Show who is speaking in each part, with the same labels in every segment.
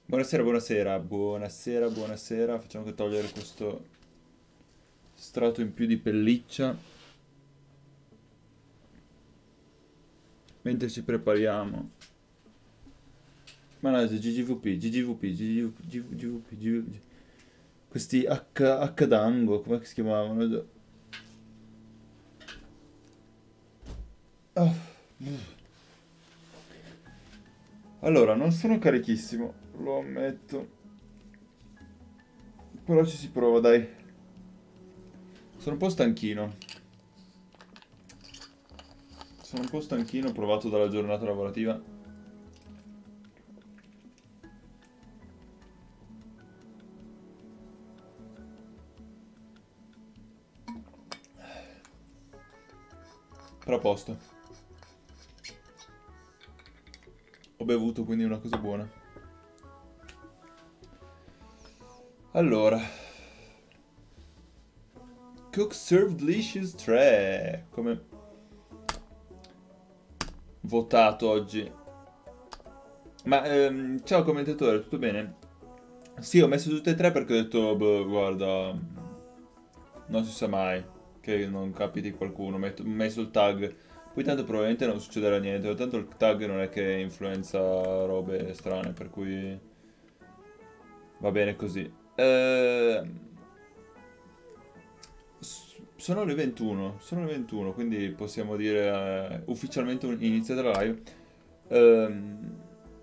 Speaker 1: Buonasera, buonasera, buonasera, buonasera. Facciamo che togliere questo strato in più di pelliccia mentre ci prepariamo. Mannaggia, GGVP, GGVP, GGVP, GGVP. Questi H dango, come si chiamavano? Ah. Allora, non sono carichissimo, lo ammetto. Però ci si prova, dai. Sono un po' stanchino. Sono un po' stanchino, provato dalla giornata lavorativa. Però a posto. Ho bevuto, quindi è una cosa buona. Allora, Cook Served Delicious 3. Come votato oggi. Ma ciao commentatore, tutto bene? Sì, ho messo tutte e tre perché ho detto, boh, guarda, non si sa mai che non capiti qualcuno. Ho messo il tag. Poi tanto probabilmente non succederà niente. Tanto il tag non è che influenza robe strane, per cui va bene così. Sono le 21, quindi possiamo dire ufficialmente iniziata la live. Ehm,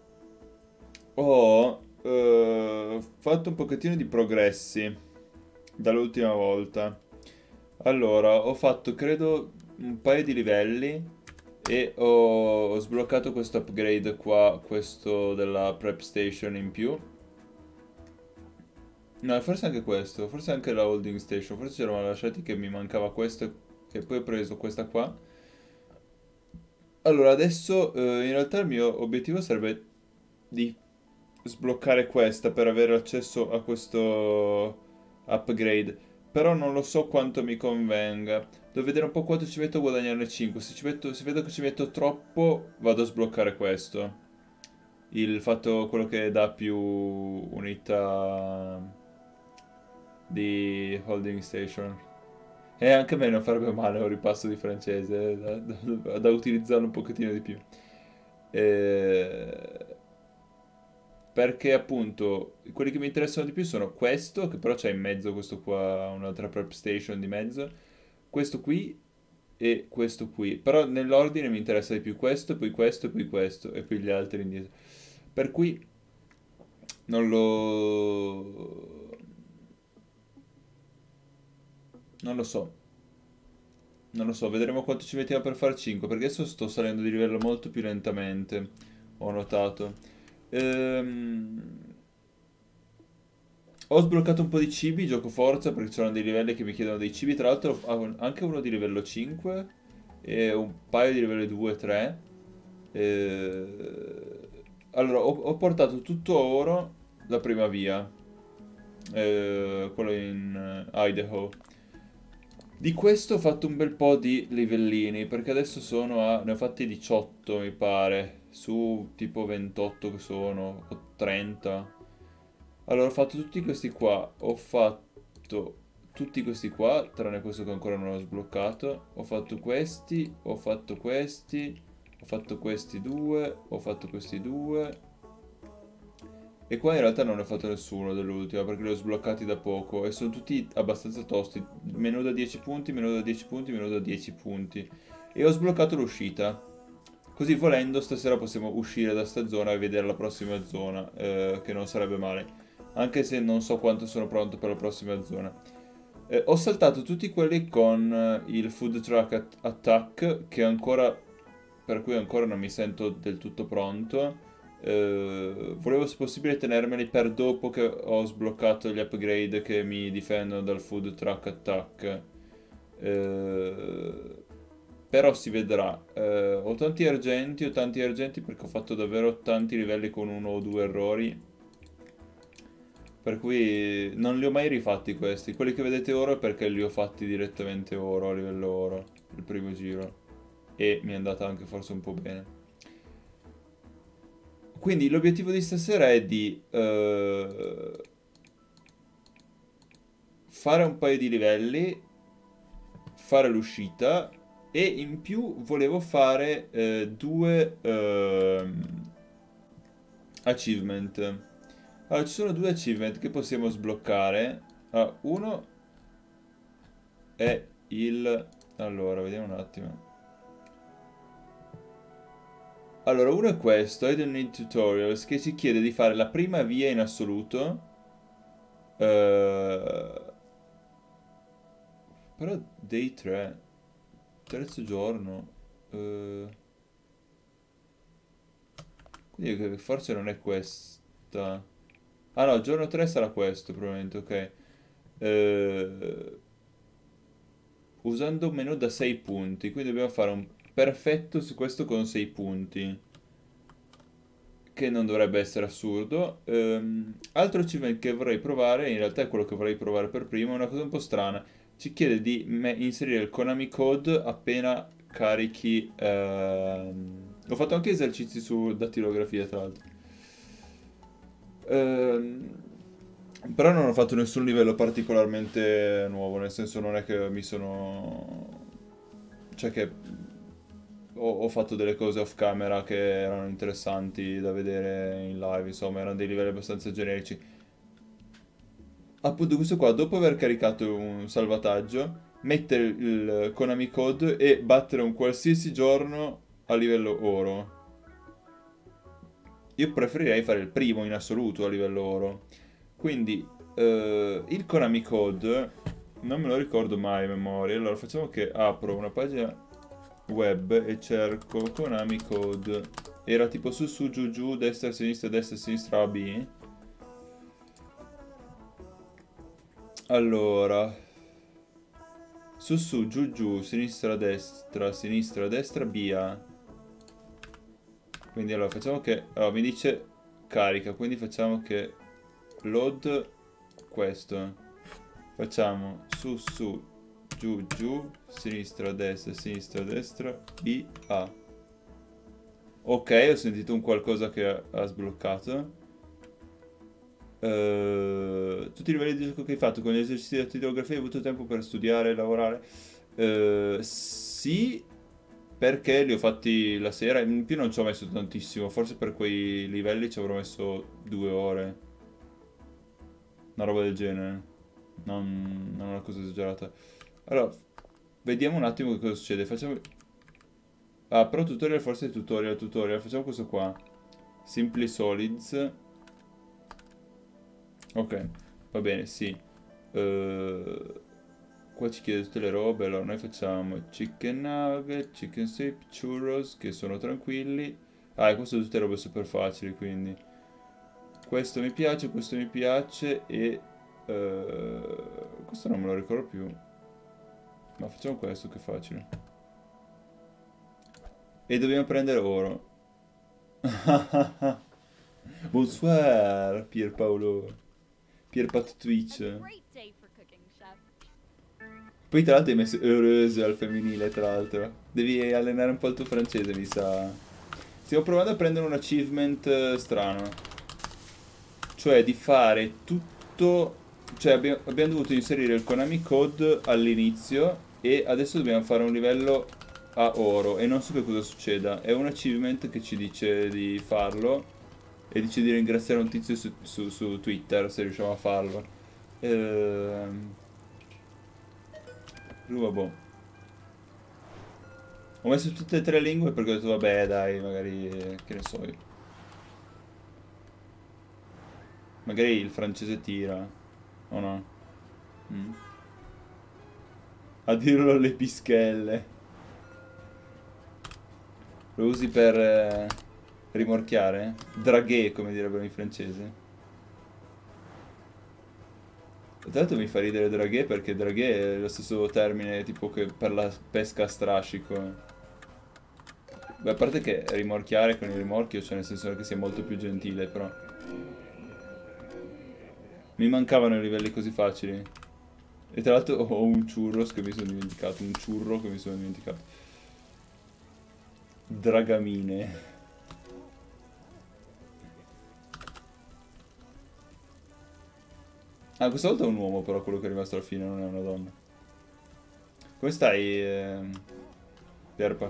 Speaker 1: Ho fatto un pochettino di progressi dall'ultima volta. Allora, ho fatto credo un paio di livelli e ho sbloccato questo upgrade qua, questo della prep station in più. No, forse anche questo, forse anche la holding station, forse ci eravamo lasciati che mi mancava questo e poi ho preso questa qua. Allora, adesso in realtà il mio obiettivo sarebbe di sbloccare questa per avere accesso a questo upgrade. Però non lo so quanto mi convenga. Devo vedere un po' quanto ci metto a guadagnarne 5. Se vedo che ci metto troppo, vado a sbloccare questo. Quello che dà più unità di holding station. E anche a me non farebbe male un ripasso di francese, da utilizzarlo un pochettino di più. Eh, Perché appunto quelli che mi interessano di più sono questo, che però c'è in mezzo questo qua, un'altra prep station di mezzo, questo qui e questo qui. Però nell'ordine mi interessa di più questo, poi questo, e poi questo, e poi gli altri indietro. Per cui non lo... non lo so. Non lo so, vedremo quanto ci mettiamo per far 5, perché adesso sto salendo di livello molto più lentamente, ho notato. Ehm, Ho sbloccato un po' di cibi, gioco forza, perché c'erano dei livelli che mi chiedono dei cibi, tra l'altro ho anche uno di livello 5 e un paio di livello 2 e 3. Allora, ho portato tutto oro da prima via, quello in Idaho. Di questo ho fatto un bel po' di livellini, perché adesso ne ho fatti 18 mi pare, su tipo 28 che sono, o 30. Allora ho fatto tutti questi qua, ho fatto tutti questi qua, tranne questo che ancora non ho sbloccato. Ho fatto questi, ho fatto questi, ho fatto questi due, ho fatto questi due. E qua in realtà non ne ho fatto nessuno dell'ultima perché li ho sbloccati da poco e sono tutti abbastanza tosti. Meno da 10 punti, meno da 10 punti, meno da 10 punti. E ho sbloccato l'uscita. Così volendo stasera possiamo uscire da sta zona e vedere la prossima zona, che non sarebbe male. Anche se non so quanto sono pronto per la prossima zona. Ho saltato tutti quelli con il Food Truck Attack, per cui ancora non mi sento del tutto pronto. Volevo se possibile tenermeli per dopo che ho sbloccato gli upgrade che mi difendono dal Food Truck Attack. Eh, Però si vedrà. Ho tanti argenti perché ho fatto davvero tanti livelli con uno o due errori. Per cui non li ho mai rifatti questi. Quelli che vedete ora è perché li ho fatti direttamente oro, a livello oro, il primo giro. E mi è andata anche forse un po' bene. Quindi l'obiettivo di stasera è di fare un paio di livelli, fare l'uscita e in più volevo fare due achievement. Allora, ci sono due achievement che possiamo sbloccare. Ah, uno è il... Allora, vediamo un attimo. Allora, uno è questo, I don't need tutorials, che ci chiede di fare la prima via in assoluto. Però day 3, terzo giorno. Quindi forse non è questa. Ah no, giorno 3 sarà questo probabilmente, ok. Usando un menu da 6 punti, quindi dobbiamo fare un perfetto su questo con 6 punti. Che non dovrebbe essere assurdo. Altro achievement che vorrei provare, in realtà è quello che vorrei provare per primo, è una cosa un po' strana. Ci chiede di inserire il Konami Code appena carichi. Ho fatto anche esercizi su dattilografia, tra l'altro. Però non ho fatto nessun livello particolarmente nuovo, nel senso non è che mi sono... Cioè che ho fatto delle cose off camera che erano interessanti da vedere in live, insomma, erano dei livelli abbastanza generici. Appunto questo qua, dopo aver caricato un salvataggio, mettere il Konami Code e battere un qualsiasi giorno a livello oro. Io preferirei fare il primo in assoluto a livello oro. Quindi, il Konami Code non me lo ricordo mai a memoria. Allora facciamo che apro una pagina web e cerco Konami Code. Era tipo su su giù giù, destra sinistra A B. Allora, su su giù giù, sinistra destra B A. Quindi allora facciamo che... Allora mi dice carica, quindi facciamo che load questo. Facciamo su su giù giù, sinistra destra B A. Ok, ho sentito un qualcosa che ha sbloccato. Tutti i livelli di gioco che hai fatto con gli esercizi di titolografia hai avuto tempo per studiare e lavorare? Sì, perché li ho fatti la sera. In più non ci ho messo tantissimo. Forse per quei livelli ci avrò messo 2 ore. Una roba del genere. Non è una cosa esagerata. Allora, vediamo un attimo che cosa succede. Facciamo... Ah, però tutorial forse è tutorial. Facciamo questo qua. Simply Solids. Ok, va bene, sì. Qua ci chiede tutte le robe. Allora, noi facciamo chicken nugget, chicken strip, churros, che sono tranquilli. Ah, e queste sono tutte robe super facili, quindi... questo mi piace e... questo non me lo ricordo più. Ma facciamo questo, che è facile. E dobbiamo prendere oro. Bonsoir, Pierpaolo. Pierpat Twitch. Poi tra l'altro hai messo heureuse al femminile, tra l'altro. Devi allenare un po' il tuo francese, mi sa. Stiamo provando a prendere un achievement strano. Cioè di fare tutto... Cioè abbiamo dovuto inserire il Konami Code all'inizio e adesso dobbiamo fare un livello a oro e non so che cosa succeda. È un achievement che ci dice di farlo e dice di ringraziare un tizio su Twitter se riusciamo a farlo. Vabbè. Ho messo tutte e tre lingue perché ho detto vabbè dai, magari, che ne so io. Magari il francese tira, o no? Mm. A dirlo alle pischelle. Lo usi per rimorchiare? Draguer, come direbbero in francese. Tra l'altro mi fa ridere draguer perché draguer è lo stesso termine tipo che per la pesca a strascico. Beh, a parte che rimorchiare con il rimorchio, cioè nel senso che sia molto più gentile, però... Mi mancavano i livelli così facili. E tra l'altro ho un churros che mi sono dimenticato, un churro che mi sono dimenticato. Dragamine. Ah, questa volta è un uomo però quello che è rimasto alla fine, non è una donna. Come stai, Pierpa?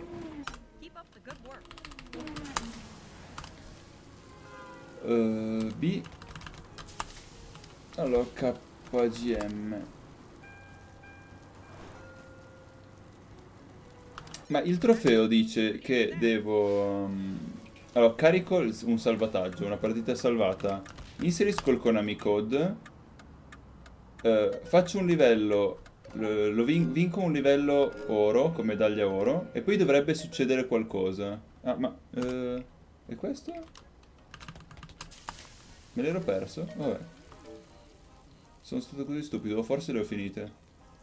Speaker 1: B. Allora, KGM. Ma il trofeo dice che devo... allora, carico un salvataggio, una partita salvata. Inserisco il Konami Code. Faccio un livello... vinco un livello oro, con medaglia oro. E poi dovrebbe succedere qualcosa. Ah, ma... e questo? Me l'ero perso? Vabbè. Sono stato così stupido, forse le ho finite.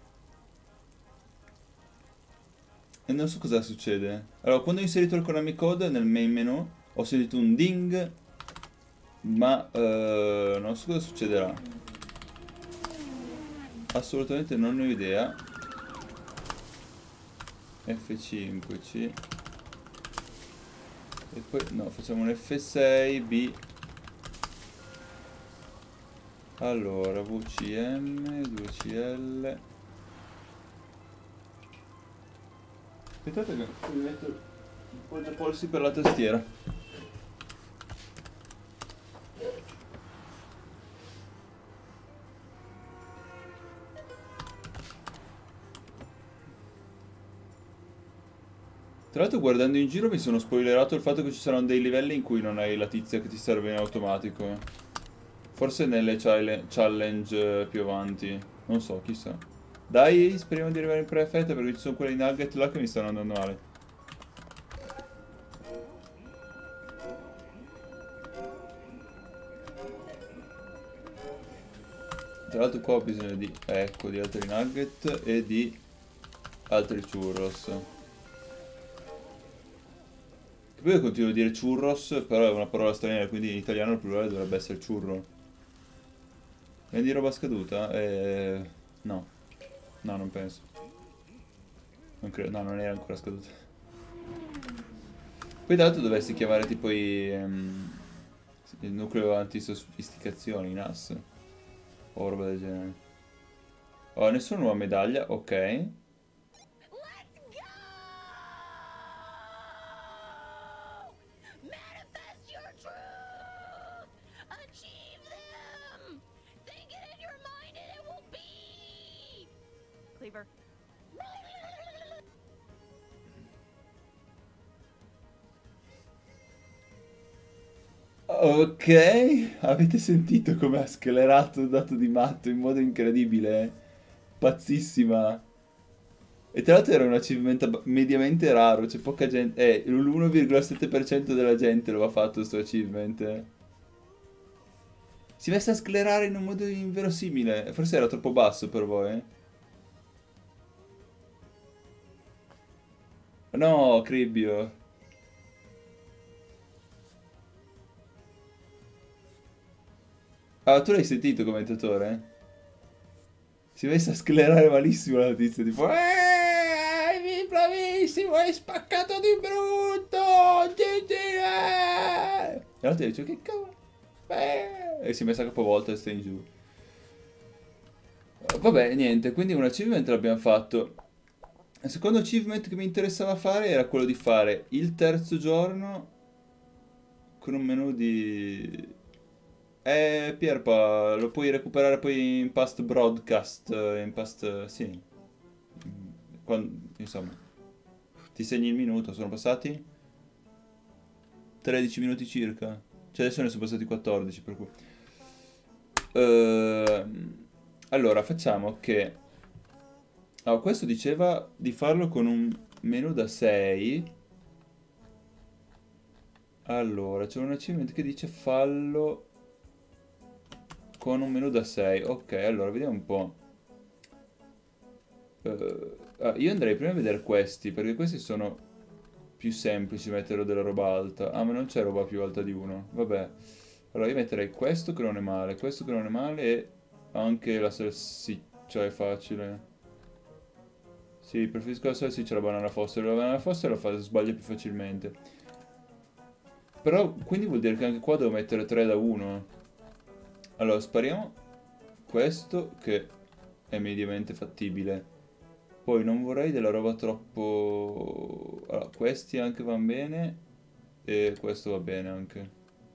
Speaker 1: E non so cosa succede. Allora, quando ho inserito il Konami Code nel main menu, ho sentito un ding, ma non so cosa succederà. Assolutamente non ne ho idea. F5C. E poi, no, facciamo un F6, B. Allora, VCM, 2CL. Aspettate che mi metto il portapolsi per la tastiera. Tra l'altro guardando in giro mi sono spoilerato il fatto che ci saranno dei livelli in cui non hai la tizia che ti serve in automatico. Forse nelle challenge più avanti. Non so, chissà. Dai, speriamo di arrivare in prefetta perché ci sono quelle nugget là che mi stanno andando male. Tra l'altro qua ho bisogno di, ecco, di altri nugget e di altri churros. Che poi io continuo a dire churros, però è una parola straniera, quindi in italiano il plurale dovrebbe essere churro. Vendi roba scaduta? No. No, non penso. Non credo, no, non era ancora scaduta. Poi tra l'altro dovresti chiamare tipo il nucleo antisofisticazione, i NAS. O roba del genere. Oh, nessuna nuova medaglia, ok. Ok, avete sentito come ha sclerato il dato di matto in modo incredibile? Pazzissima. E tra l'altro era un achievement mediamente raro, c'è poca gente... l'1,7% della gente lo ha fatto sto achievement. Si è messa a sclerare in un modo inverosimile. Forse era troppo basso per voi. No, Cribbio. Ah, tu l'hai sentito commentatore? Si è messa a sclerare malissimo la notizia, tipo bravissimo, hai spaccato di brutto! GG! E l'altro dice, che cavolo? E si è messa capovolta e sta in giù. Vabbè, niente, quindi un achievement l'abbiamo fatto. Il secondo achievement che mi interessava fare era quello di fare il terzo giorno con un menu di... Pierpa, lo puoi recuperare poi in past broadcast, in past... sì. Insomma, ti segni il minuto, sono passati 13 minuti circa. Cioè adesso ne sono passati 14, per cui... allora, facciamo che... allora, questo diceva di farlo con un menu da 6. Allora, c'è un achievement che dice fallo con un menu da 6. Ok, allora, vediamo un po'. Io andrei prima a vedere questi, perché questi sono più semplici metterlo della roba alta. Ah, ma non c'è roba più alta di uno. Vabbè. Allora io metterei questo che non è male, questo che non è male e anche la salsiccia è facile. Sì, preferisco la salsiccia alla banana foster. La banana foster sbaglia più facilmente. Però quindi vuol dire che anche qua devo mettere 3 da 1. Allora spariamo. questo che è mediamente fattibile. Poi non vorrei della roba troppo... Allora, questi anche vanno bene e questo va bene anche.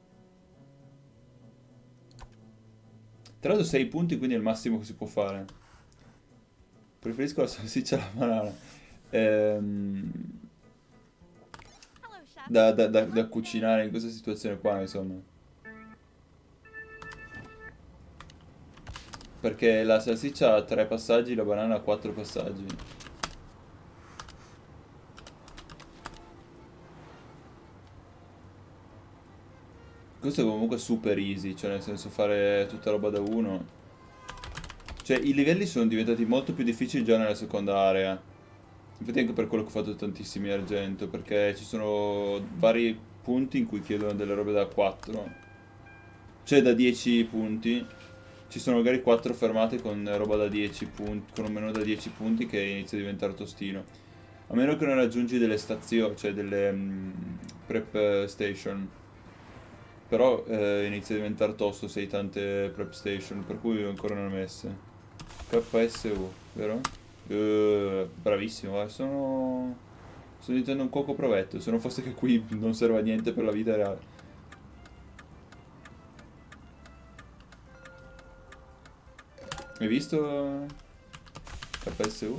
Speaker 1: Tra l'altro 6 punti, quindi è il massimo che si può fare. Preferisco la salsiccia alla banana. Ehm, da cucinare in questa situazione qua, insomma. Perché la salsiccia ha 3 passaggi, la banana ha 4 passaggi. Questo è comunque super easy, cioè nel senso fare tutta roba da uno. Cioè i livelli sono diventati molto più difficili già nella seconda area. Infatti anche per quello che ho fatto tantissimi argento, perché ci sono vari punti in cui chiedono delle robe da 4. Cioè da 10 punti. Ci sono magari 4 fermate con roba da 10 punti, con un menu da 10 punti che inizia a diventare tostino. A meno che non raggiungi delle stazioni, cioè delle prep station. Però inizia a diventare tosto se hai tante prep station, per cui ancora non ho messe. KSU, vero? Bravissimo, sono diventando un cuoco provetto, se non fosse che qui non serve a niente per la vita reale. Hai visto KSU?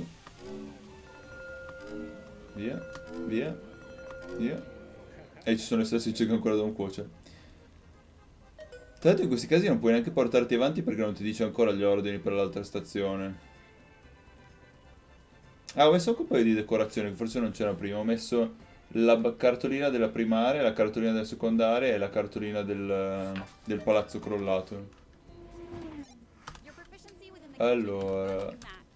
Speaker 1: Via, via, via. E ci sono le salsicce che ancora devono cuocere. Tra l'altro in questi casi non puoi neanche portarti avanti perché non ti dice ancora gli ordini per l'altra stazione. Ah, ho messo anche un paio di decorazioni che forse non c'era prima. Ho messo la cartolina della prima area, la cartolina della seconda area e la cartolina del palazzo crollato. Allora...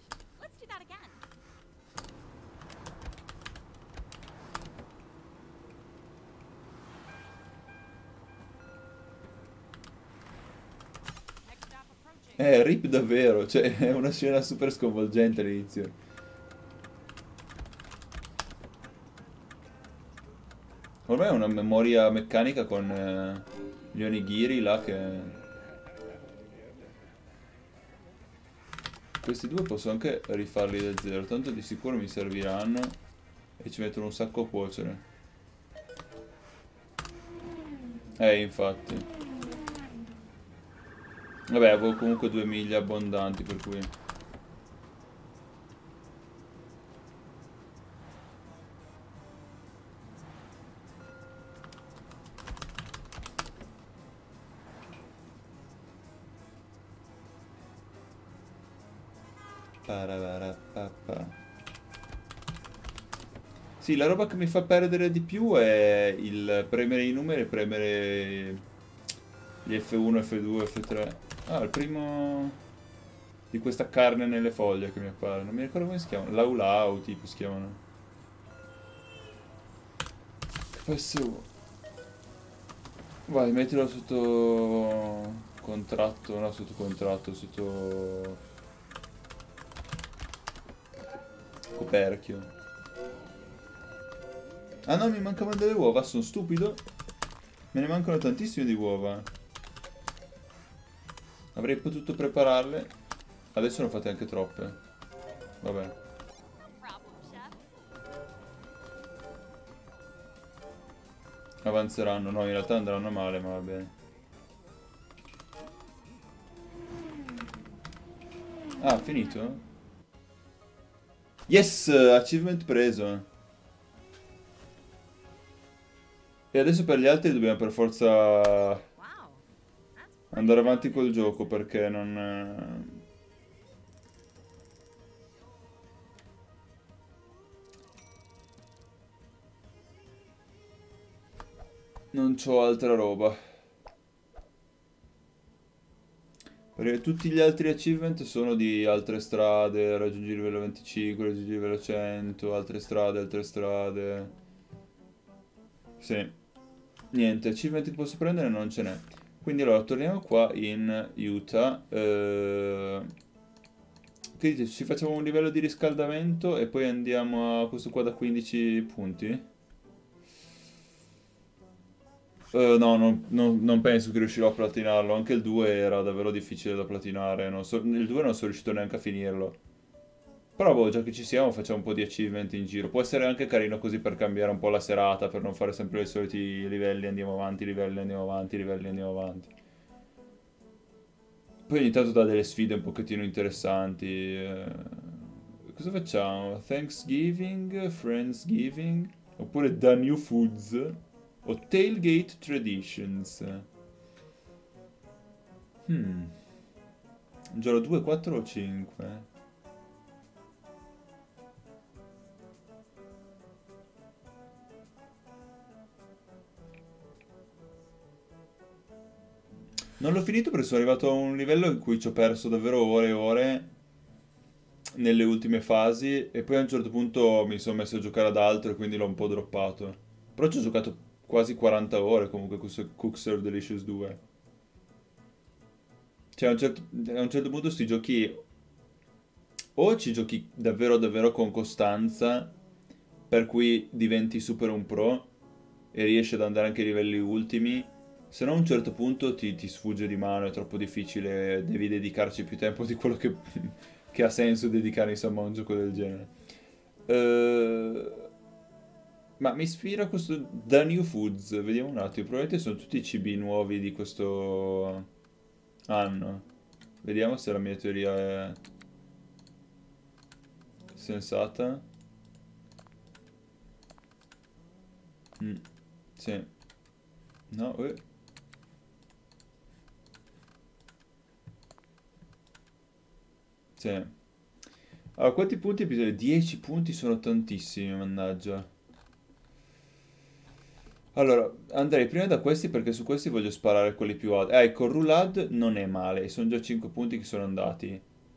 Speaker 1: rip davvero, cioè è una scena super sconvolgente all'inizio. Ormai è una memoria meccanica con gli onigiri là che... Questi due posso anche rifarli da zero, tanto di sicuro mi serviranno e ci mettono un sacco a cuocere. Infatti. Vabbè, avevo comunque 2 miglia abbondanti, per cui... Paravarapapa. Sì, la roba che mi fa perdere di più è il premere i numeri e premere gli F1, F2, F3. Ah, il primo di questa carne nelle foglie che mi appare. Non mi ricordo come si chiamano. Laulau, tipo, si chiamano. PSU. Vai, mettilo sotto contratto, no, sotto contratto, sotto coperchio. Ah no, mi mancavano delle uova, sono stupido. Me ne mancano tantissime di uova. Avrei potuto prepararle. Adesso ne ho fatte anche troppe. Vabbè. Avanzeranno, no, in realtà andranno male, ma va bene. Ah, finito? Yes! Achievement preso. E adesso per gli altri dobbiamo per forza andare avanti col gioco perché non c'ho altra roba. Perché tutti gli altri achievement sono di altre strade, raggiungi il livello 25, raggiungi il livello 100, altre strade, altre strade. Sì. Niente, achievement che posso prendere non ce n'è. Quindi allora torniamo qua in Utah. Che dici, ci facciamo un livello di riscaldamento e poi andiamo a questo qua da 15 punti? No, non penso che riuscirò a platinarlo. Anche il 2 era davvero difficile da platinare. Il 2 non sono riuscito neanche a finirlo. Però boh, già che ci siamo, facciamo un po' di achievement in giro. Può essere anche carino così per cambiare un po' la serata, per non fare sempre i soliti livelli, andiamo avanti, livelli, andiamo avanti, livelli, andiamo avanti. Poi ogni tanto dà delle sfide un pochettino interessanti. Cosa facciamo? Thanksgiving, Friendsgiving, oppure The New Foods, o Tailgate Traditions. Hmm. Giorno 2, 4 o 5? Non l'ho finito perché sono arrivato a un livello in cui ci ho perso davvero ore e ore nelle ultime fasi e poi a un certo punto mi sono messo a giocare ad altro e quindi l'ho un po' droppato. Però ci ho giocato quasi 40 ore comunque con Cookser Delicious 2. Cioè a un certo punto sti giochi o ci giochi davvero davvero con costanza per cui diventi super un pro e riesci ad andare anche ai livelli ultimi, se no a un certo punto ti sfugge di mano, è troppo difficile, devi dedicarci più tempo di quello che ha senso dedicare insomma a un gioco del genere. Eh, ma mi ispira questo The New Foods, vediamo un attimo, probabilmente sono tutti cibi nuovi di questo anno. Vediamo se la mia teoria è sensata. Mm, sì. No, sì. Allora, quanti punti bisogna? 10 punti sono tantissimi, mannaggia. Allora, andrei prima da questi perché su questi voglio sparare quelli più alti. Ecco, Rulad non è male, sono già 5 punti che sono andati.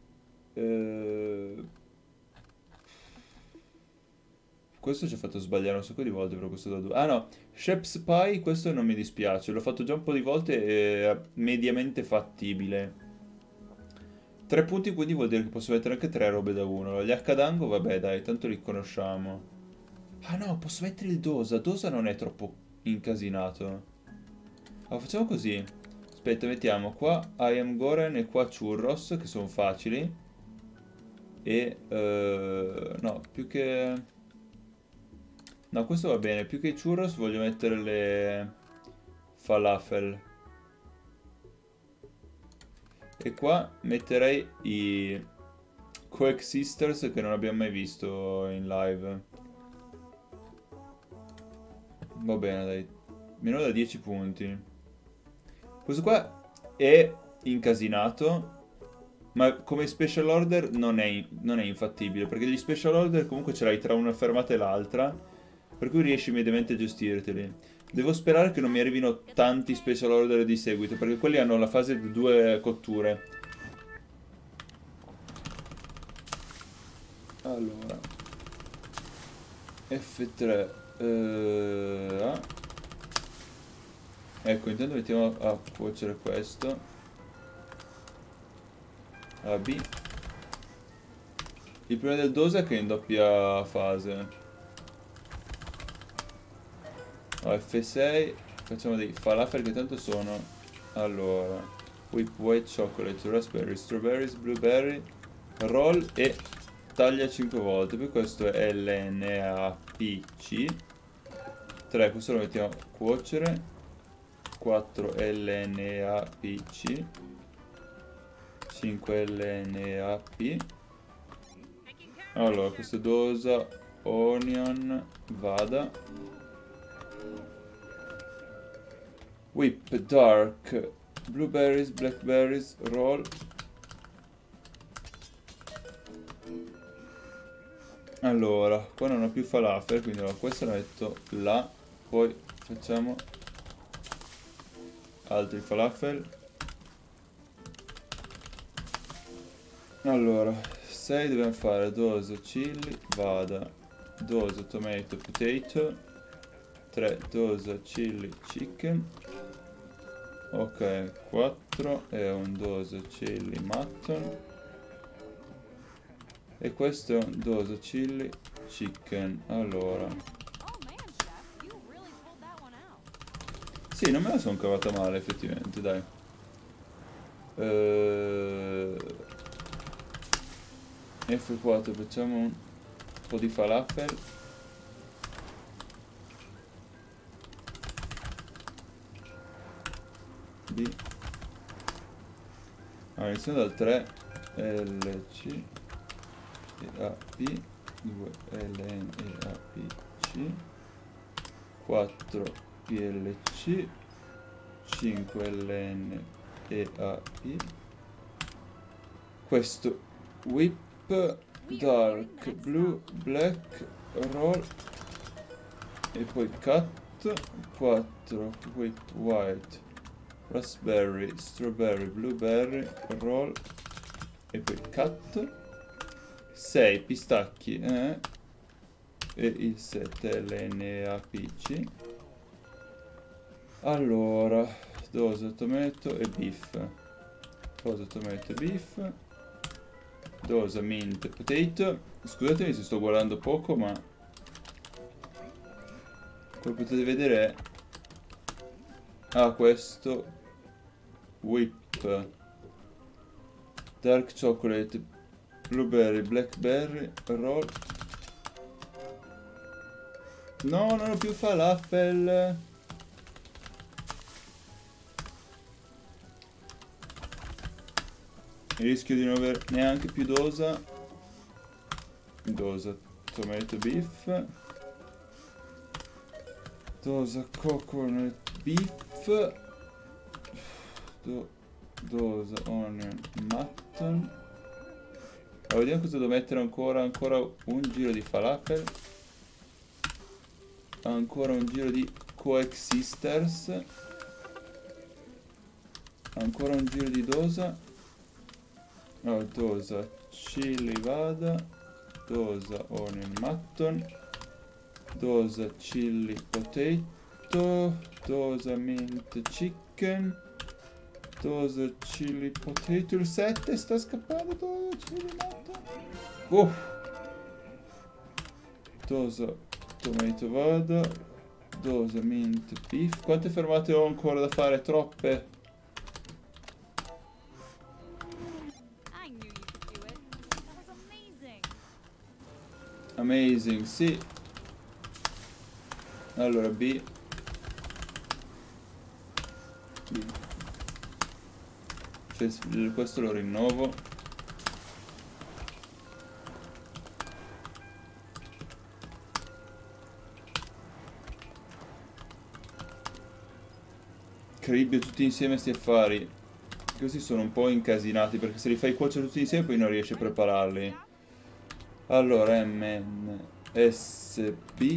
Speaker 1: Eh, Questo ci ha fatto sbagliare un sacco di volte per questo da 2. Ah no, Sheph's Pie, questo non mi dispiace, l'ho fatto già un po' di volte e è mediamente fattibile. 3 punti quindi vuol dire che posso mettere anche 3 robe da 1. Gli Hdango, vabbè dai, tanto li conosciamo. Ah no, posso mettere il Dosa. Dosa non è troppo incasinato. Allora, facciamo così. Aspetta, mettiamo qua I am Goren e qua Churros, che sono facili. E... no, più che... No, questo va bene. Più che i churros voglio mettere le falafel. E qua metterei i Coexisters che non abbiamo mai visto in live. Va bene, dai. Meno da 10 punti. Questo qua è incasinato, ma come special order non è infattibile, perché gli special order comunque ce l'hai tra una fermata e l'altra, per cui riesci immediatamente a gestirteli. Devo sperare che non mi arrivino tanti special order di seguito, perché quelli hanno la fase di 2 cotture. Allora, F3. Ecco, intanto mettiamo a cuocere questo. A B. Il problema del dosa è che è in doppia fase. F6. Facciamo dei falafel che tanto sono. Allora. Whip white chocolate, raspberry, strawberries, blueberry, roll e taglia 5 volte. Poi questo è LNAPC. 3, questo lo mettiamo a cuocere. 4 LNAPC. 5 LNAP. Allora, questo dosa onion vada. Whip dark blueberries, blackberries, roll. Allora, qua non ho più falafel, quindi allora, questa la metto là. Poi facciamo altri falafel. Allora, 6 dobbiamo fare dose chili, vada, dose tomato potato, 3 dose chili chicken, ok, 4 è un dose chili mutton e questo è un dose chili chicken. Allora, Sì, non me la sono cavata male, effettivamente, dai. F4, facciamo un po' di falafel. B. Allora, iniziamo dal 3. L, C, E, A, P. 2, L, N, E, A, P, C. 4, P, L, C. 5, L, N, E, A, P. Questo whip, dark, blue, black, roll e poi cut. 4, whip, white, raspberry, strawberry, blueberry, roll e poi cut. 6 pistacchi e il 7 LNAPC. Allora, dose tomato e beef. Dose tomato e beef. Dose mint potato. Scusatemi se sto guardando poco, ma come potete vedere questo whip, dark chocolate, blueberry, blackberry, roll. No, non ho più falafel. Rischio di non aver neanche più dosa. Dosa tomato beef. Dosa coconut beef. Dosa onion mutton. Allora, vediamo cosa devo mettere ancora. Ancora un giro di falafel. Ancora un giro di coexisters. Ancora un giro di dosa. Allora, dosa chili vada. Dosa onion mutton. Dosa chili potato. Dosa mint chicken. Dosa chili potato. Il 7 sta scappando. Dosa chili mutton. Dosa tomato vada. Dosa mint beef. Quante fermate ho ancora da fare? Troppe. Amazing, sì. Allora, B. Questo lo rinnovo. Cribbio tutti insieme sti affari. Questi sono un po' incasinati perché se li fai cuocere tutti insieme poi non riesci a prepararli. Allora, M, N, S, B.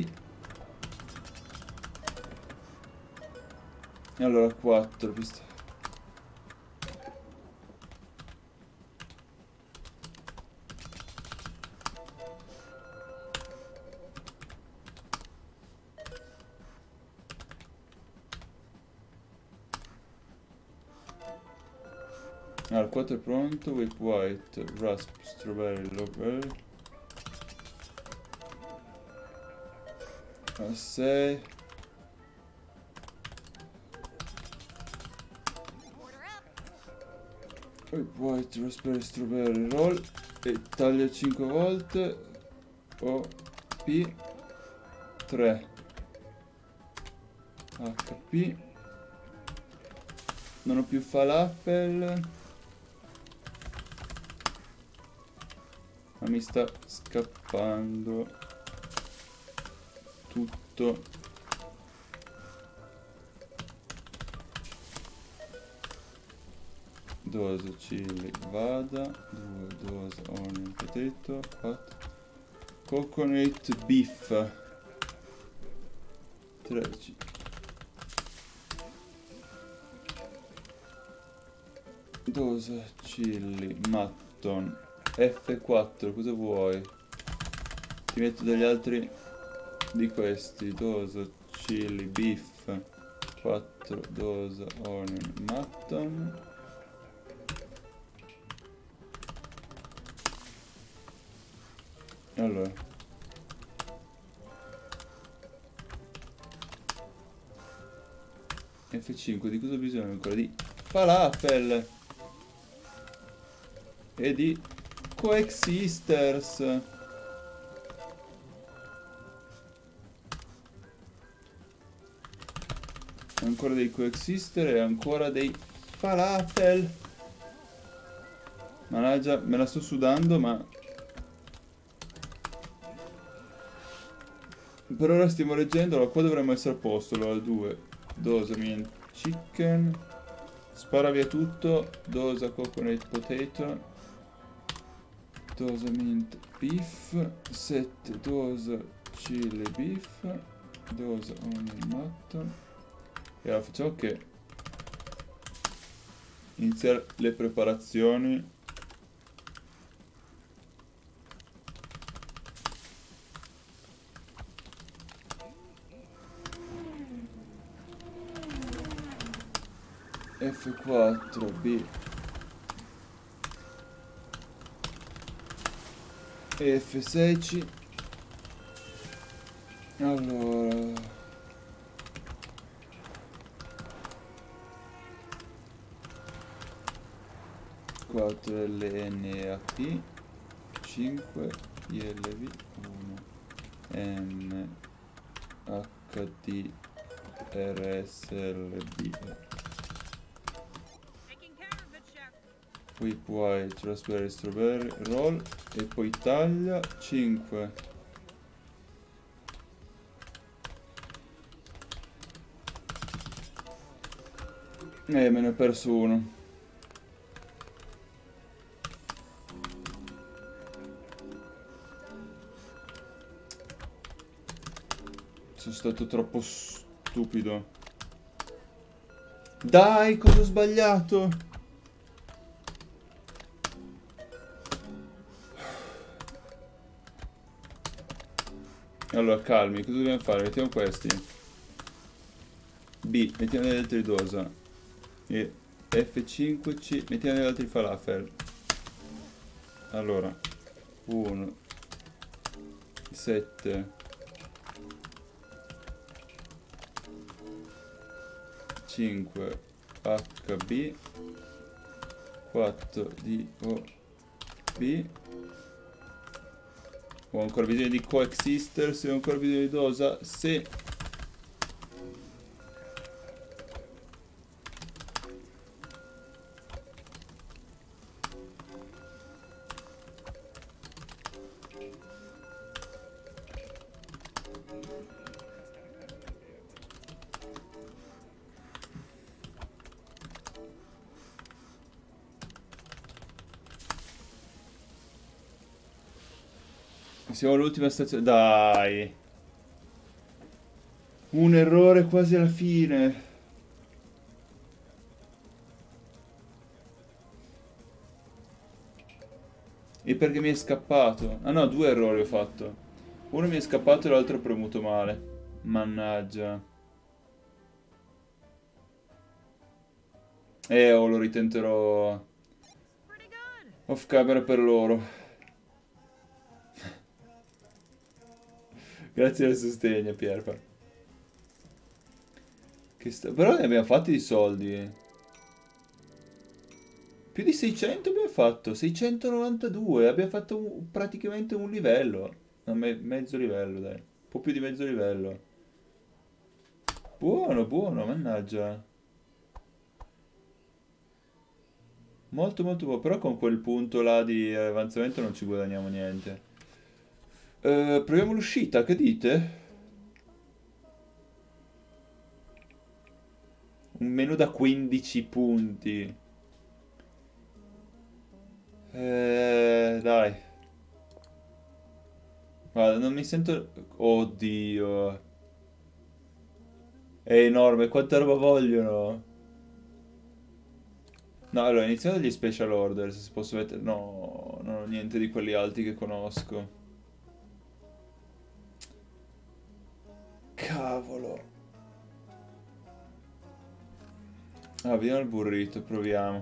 Speaker 1: Allora, 4, visto. Allora, 4 è pronto, whip white, rasp, strawberry, blueberry. 6. Whip white, raspberry, strawberry, roll. E taglia 5 volte. O, P, 3. HP. Non ho più falafel. Ma mi sta scappando tutto. Dose chili vada. 2 dose onion potato. 4 coconut beef. 13. Dose chili mutton. F4, cosa vuoi? Ti metto degli altri di questi. Dosa chili beef. 4 dosa onion mutton. Allora, F5, di cosa ho bisogno ancora? Di falafel e di coexisters. Ancora dei coexister e ancora dei falafel. Mannaggia, me la sto sudando, ma per ora stiamo leggendo. Allora, qua dovremmo essere a posto. Allora, 2 dosa mint chicken. Spara via tutto. Dosa coconut potato. Dosa mint beef. 7 dosa chili beef. Dosa onion mutton. E allora facciamo che iniziare le preparazioni. F4 B e F16. Allora 4 LNAP 5 ILV 1 M HD RSLB whip white raspberry strawberry roll e poi taglia 5. Me ne ho perso uno. Sono stato troppo stupido. Dai, cosa ho sbagliato? Allora, calmi, cosa dobbiamo fare? Mettiamo questi. B, mettiamo degli altri dosa. E F5C, mettiamo degli altri falafel. Allora, 1, 7, 5, HB, 4 DOB. Ho ancora bisogno di coexisters e ho ancora bisogno di dosa. Sì. Siamo all'ultima stazione. Dai. Un errore quasi alla fine. E perché mi è scappato? Ah no, 2 errori ho fatto. Uno mi è scappato e l'altro ho premuto male. Mannaggia. Oh, lo ritenterò off camera per loro. Grazie del sostegno, Pierpa. Però ne abbiamo fatti di soldi. Più di 600 abbiamo fatto. 692. Abbiamo fatto praticamente un livello. No, mezzo livello, dai. Un po' più di mezzo livello. Buono, buono, mannaggia. Molto, molto buono. Però con quel punto là di avanzamento non ci guadagniamo niente. Proviamo l'uscita, che dite? Un menu da 15 punti. Dai. Guarda, non mi sento. Oddio. È enorme, quanta roba vogliono? No, allora iniziamo dagli special order, se si posso mettere. No, non ho niente di quelli alti che conosco. Cavolo. Ah, vediamo il burrito, proviamo.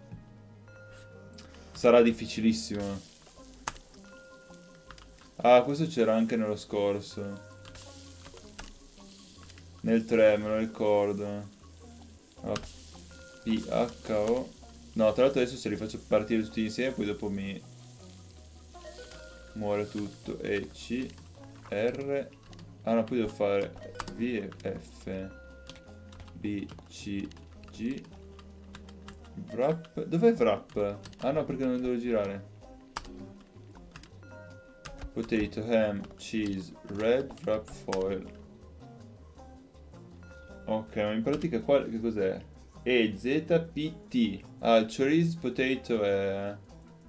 Speaker 1: Sarà difficilissimo. Ah, questo c'era anche nello scorso. Nel 3, me lo ricordo. A-P-H-O. No, tra l'altro adesso se li faccio partire tutti insieme, poi dopo mi muore tutto. E, C, R. Ah no, poi devo fare V e F. B, C, G. Wrap. Dov'è wrap? Ah no, perché non devo girare. Potato, ham, cheese, red, wrap foil. Ok, ma in pratica qua che cos'è? E, Z, P, T. Ah, il chorizo potato è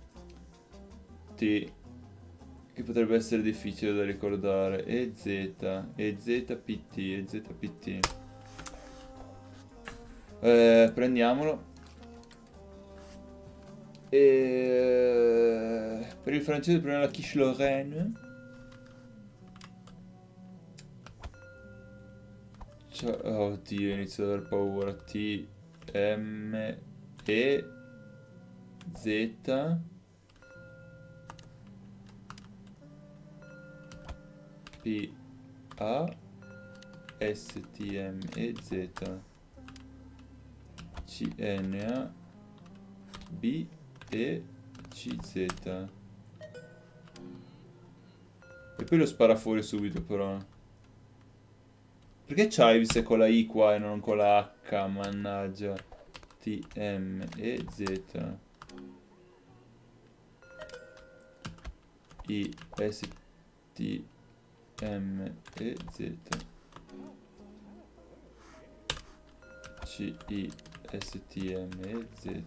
Speaker 1: T. Che potrebbe essere difficile da ricordare. E, Z, P, T, E, Z, P, T. Prendiamolo. E... Per il francese prendiamo la quiche Lorraine. Oddio, inizio ad aver paura. T, M, E, Z, P, A, S, T, M, E, Z, C, N, A, B, E, C, Z. E poi lo spara fuori subito però. Perché Chives è con la I qua e non con la H? Mannaggia. T, M, E, Z. I, S, T, M, E, Z. C, I, S, T, M, E, Z.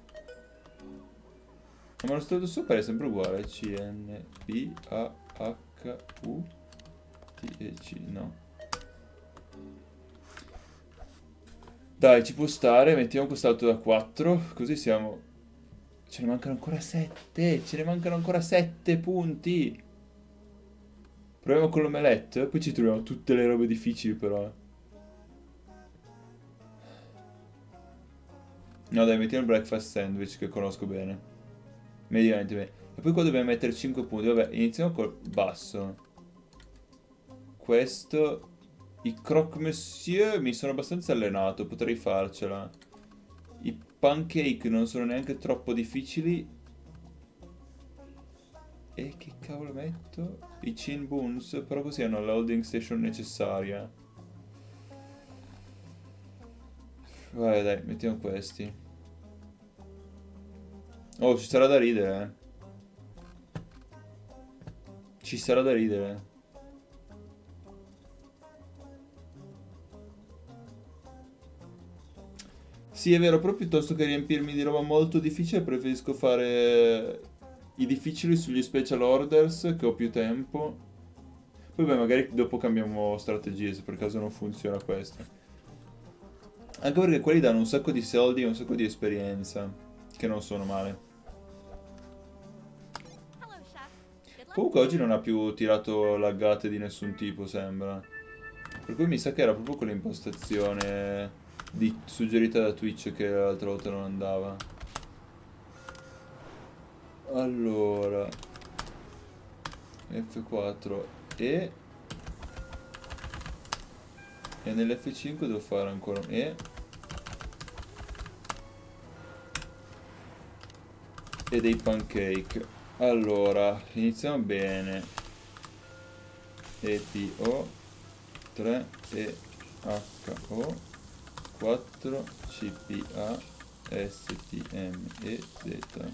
Speaker 1: Ma lo stato sopra è sempre uguale. C, N, B, A, H, U, T, E, C. No. Dai, ci può stare, mettiamo quest'altro da 4, così siamo... Ce ne mancano ancora 7, ce ne mancano ancora 7 punti. Proviamo con l'omelette, poi ci troviamo tutte le robe difficili però. No dai, mettiamo il breakfast sandwich che conosco bene. Mediamente bene. E poi qua dobbiamo mettere 5 punti, vabbè, iniziamo col basso. Questo... I croque monsieur mi sono abbastanza allenato, potrei farcela. I pancake non sono neanche troppo difficili. E che cavolo metto? I chin buns, però così hanno la loading station necessaria. Vai dai, mettiamo questi. Oh, ci sarà da ridere, eh. Ci sarà da ridere. Sì, è vero, però piuttosto che riempirmi di roba molto difficile, preferisco fare i difficili sugli special orders, che ho più tempo. Poi beh, magari dopo cambiamo strategie, se per caso non funziona questa. Anche perché quelli danno un sacco di soldi e un sacco di esperienza, che non sono male. Comunque oggi non ha più tirato laggate di nessun tipo, sembra. Per cui mi sa che era proprio quell'impostazione suggerita da Twitch che l'altra volta non andava. Allora, F4 e nell'F5 devo fare ancora un e dei pancake. Allora, iniziamo bene. EPO 3 EHO 4 CPA STM EZ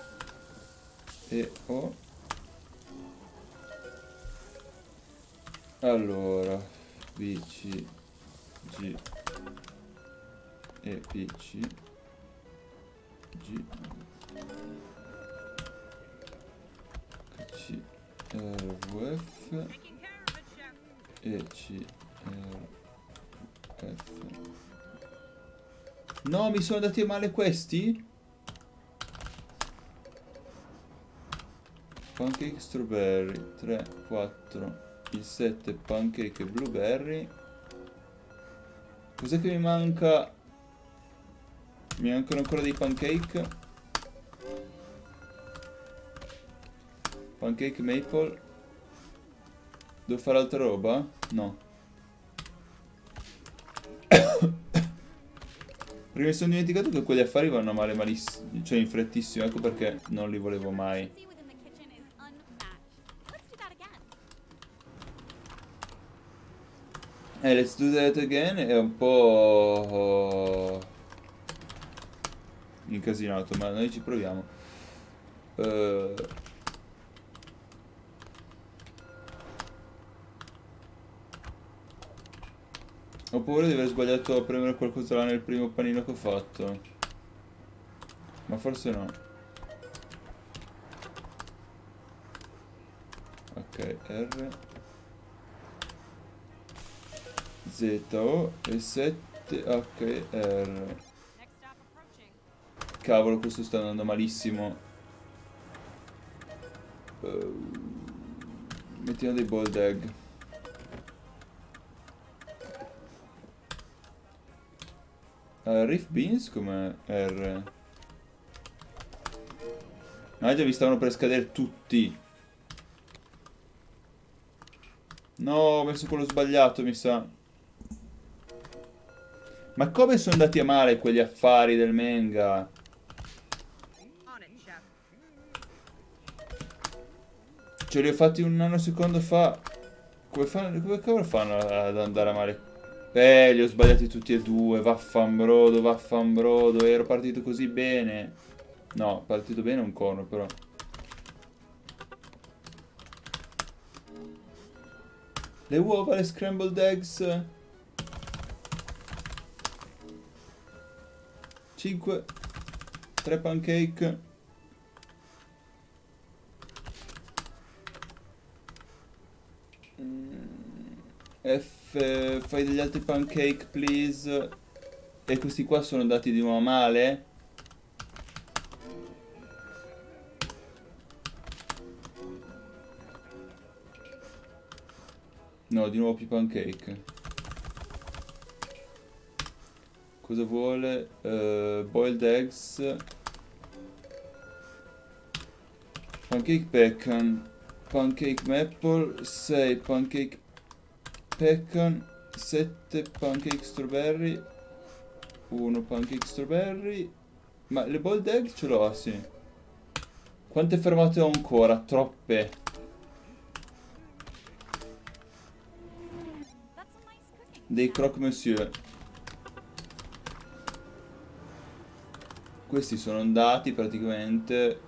Speaker 1: EO. Allora, BC G EPC G C RVF ECRF. No, mi sono andati male questi? Pancake strawberry 3, 4. Il 7 pancake blueberry. Cos'è che mi manca? Mi mancano ancora dei pancake. Pancake maple. Devo fare altra roba? No. Perché mi sono dimenticato che quegli affari vanno male malissimo, cioè in frettissimo, ecco perché non li volevo mai. Let's do that again è un po' incasinato, ma noi ci proviamo. Eh, Ho paura di aver sbagliato a premere qualcosa là nel primo panino che ho fatto. Ma forse no. Ok, R. Z, O e 7, H, R. Cavolo, questo sta andando malissimo. Mettiamo dei boiled egg. Reef Beans come R? Ah, già mi stavano per scadere tutti. No, ho messo quello sbagliato, mi sa. Ma come sono andati a male quegli affari del manga? Ce li ho fatti un nanosecondo fa. Come cavolo fanno ad andare a male? Li ho sbagliati tutti e due. Vaffanbrodo, vaffanbrodo. Ero partito così bene. No, partito bene un cono, però. Le uova, le scrambled eggs. 5. 3 pancake. F, fai degli altri pancake, please. E questi qua sono andati di nuovo male? No, di nuovo più pancake. Cosa vuole? Boiled eggs. Pancake pecan. Pancake maple. 6 pancake pecan. 7 pancake strawberry. 1 pancake strawberry. Ma le boiled egg ce l'ho, sì. Quante fermate ho ancora? Troppe. Dei croque monsieur. Questi sono andati praticamente.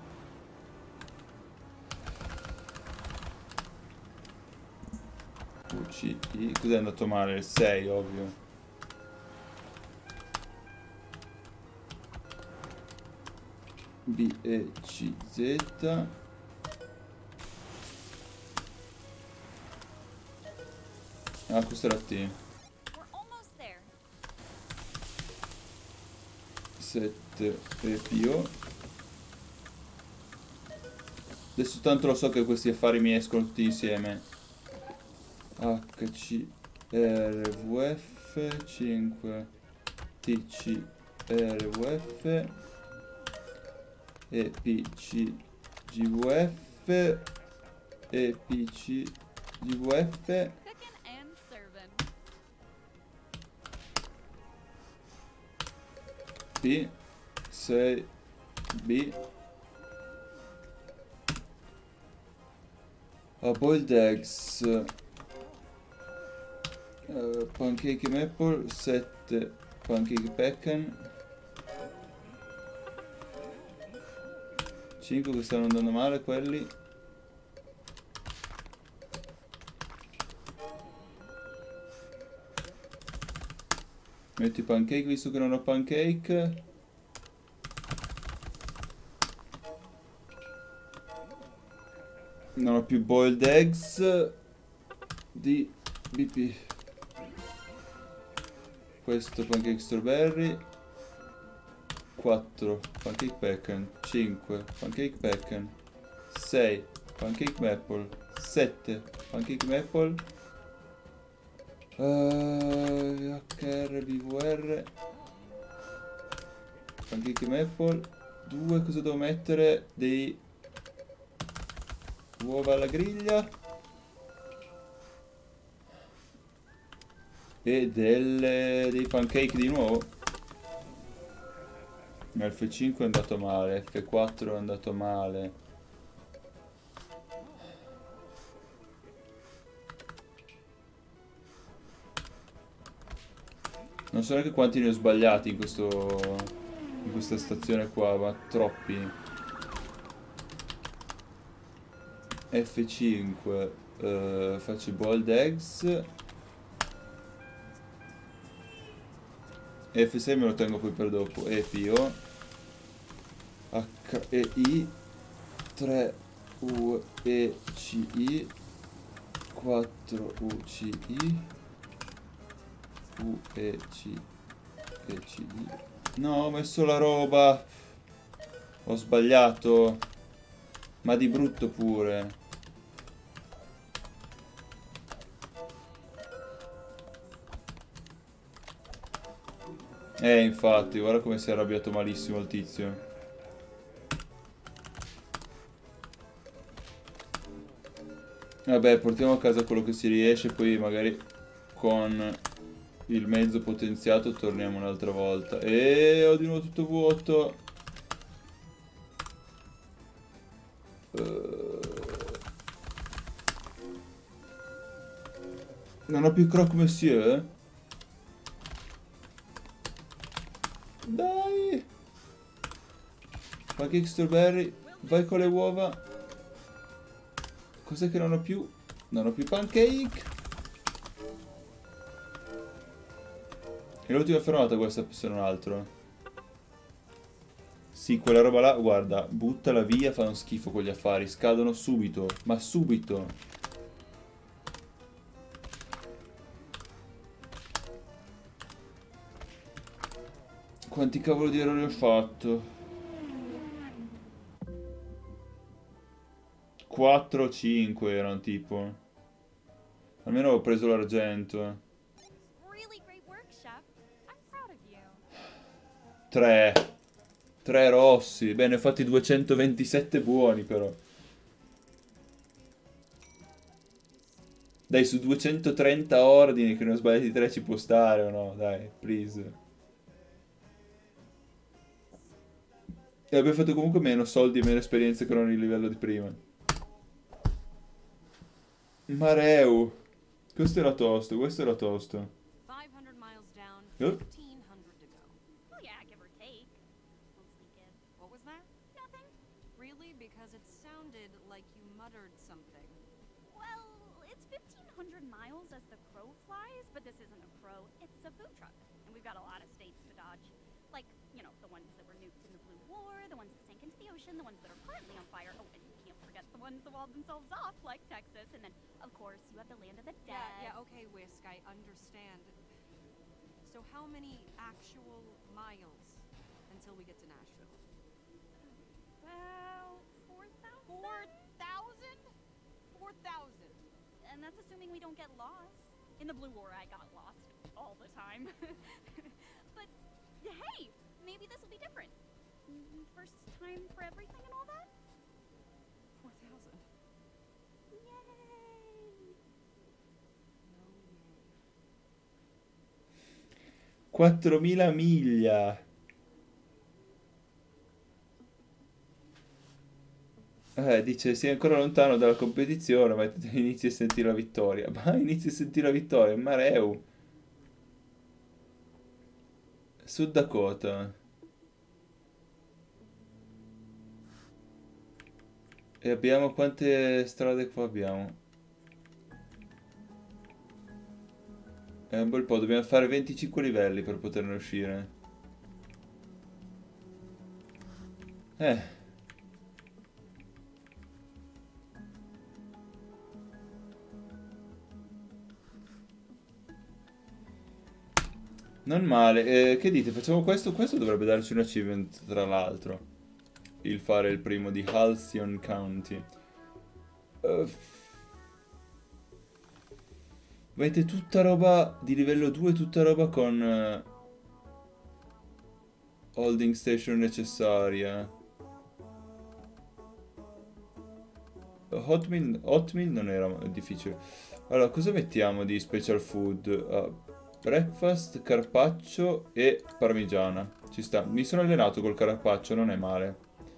Speaker 1: C, I. Cos'è andato male? Il 6, ovvio. B, E, C, Z. Ah, questo era T. 7 e Pio. Adesso tanto lo so che questi affari mi escono tutti insieme. H, C, R, V, F, 5 T, C, R, V, F E, P, C, G, V, F E, P, C, G, V, F. P, 6, B. Boiled eggs. Pancake maple. 7 pancake pecan. 5 che stanno andando male quelli. Metti pancake visto che non ho pancake. Non ho più boiled eggs. Di BP. Questo pancake strawberry. 4 pancake pecan. 5 pancake pecan. 6 pancake maple. 7 pancake maple. HR, BVR. Pancake maple. 2, cosa devo mettere? Dei uova alla griglia. E dei pancake di nuovo. F5 è andato male, F4 è andato male. Non so neanche quanti ne ho sbagliati in questa stazione qua, ma troppi. F5, faccio boiled eggs. F6 me lo tengo poi per dopo. E Pio. H E I 3 U E C I 4 U C I U E C I. No, ho messo la roba. Ho sbagliato. Ma di brutto pure. Infatti, guarda come si è arrabbiato malissimo il tizio. Vabbè, portiamo a casa quello che si riesce, poi magari con il mezzo potenziato torniamo un'altra volta. E ho di nuovo tutto vuoto. Non ho più croque monsieur? Dai! Pancake strawberry, vai con le uova. Cos'è che non ho più? Non ho più pancake. E l'ultima fermata questa se non altro. Sì, quella roba là, guarda, buttala via, fanno schifo quegli affari, scadono subito, ma subito. Quanti cavolo di errori ho fatto? 4 o 5 erano tipo. Almeno ho preso l'argento. 3. 3 rossi. Bene, ho fatti 227 buoni però. Dai, su 230 ordini che ne ho sbagliati 3 ci può stare o no? Dai, please. E abbiamo fatto comunque meno soldi e meno esperienze che non il livello di prima. Mareu. Questo era tosto, questo era tosto.
Speaker 2: 500 miles down,
Speaker 1: Oh.
Speaker 2: 1500 to go.
Speaker 3: Well, yeah, give or take. Mostly good.
Speaker 2: What was that?
Speaker 3: Nothing.
Speaker 2: Really? Because it sounded like you muttered something.
Speaker 3: Well, it's 1,500 miles as the crow flies, but this isn't a crow. It's a food truck. And we've got a lot of states to dodge. Like, you know, the ones that were nuked in the Blue War, the ones that sank into the ocean, the ones that are currently on fire. Oh, and you can't forget the ones that walled themselves off, like Texas. And then, of course, you have the land of the dead.
Speaker 2: Yeah, okay, Whisk, I understand. So how many actual miles until we get to Nashville?
Speaker 3: About 4,000?
Speaker 2: 4,000? 4,000.
Speaker 3: And that's assuming we don't get lost. In the Blue War, I got lost all the time. But, hey, maybe this will be different. First time for everything and all that?
Speaker 2: 4,000.
Speaker 3: Yay!
Speaker 2: No yay.
Speaker 1: 4000 miglia. Dice sei ancora lontano dalla competizione, ma inizi a sentire la vittoria. Ma inizi a sentire la vittoria, Mareu. Sud Dakota. E abbiamo quante strade qua abbiamo? È un bel po', dobbiamo fare 25 livelli per poterne uscire. Non male. Che dite? Facciamo questo? Questo dovrebbe darci un achievement, tra l'altro. Il fare il primo di Halcyon County. Avete tutta roba di livello 2, tutta roba con holding station necessaria. Hotmeal non era difficile. Allora, cosa mettiamo di special food? Breakfast, carpaccio e parmigiana. Ci sta. Mi sono allenato col carapaccio, non è male.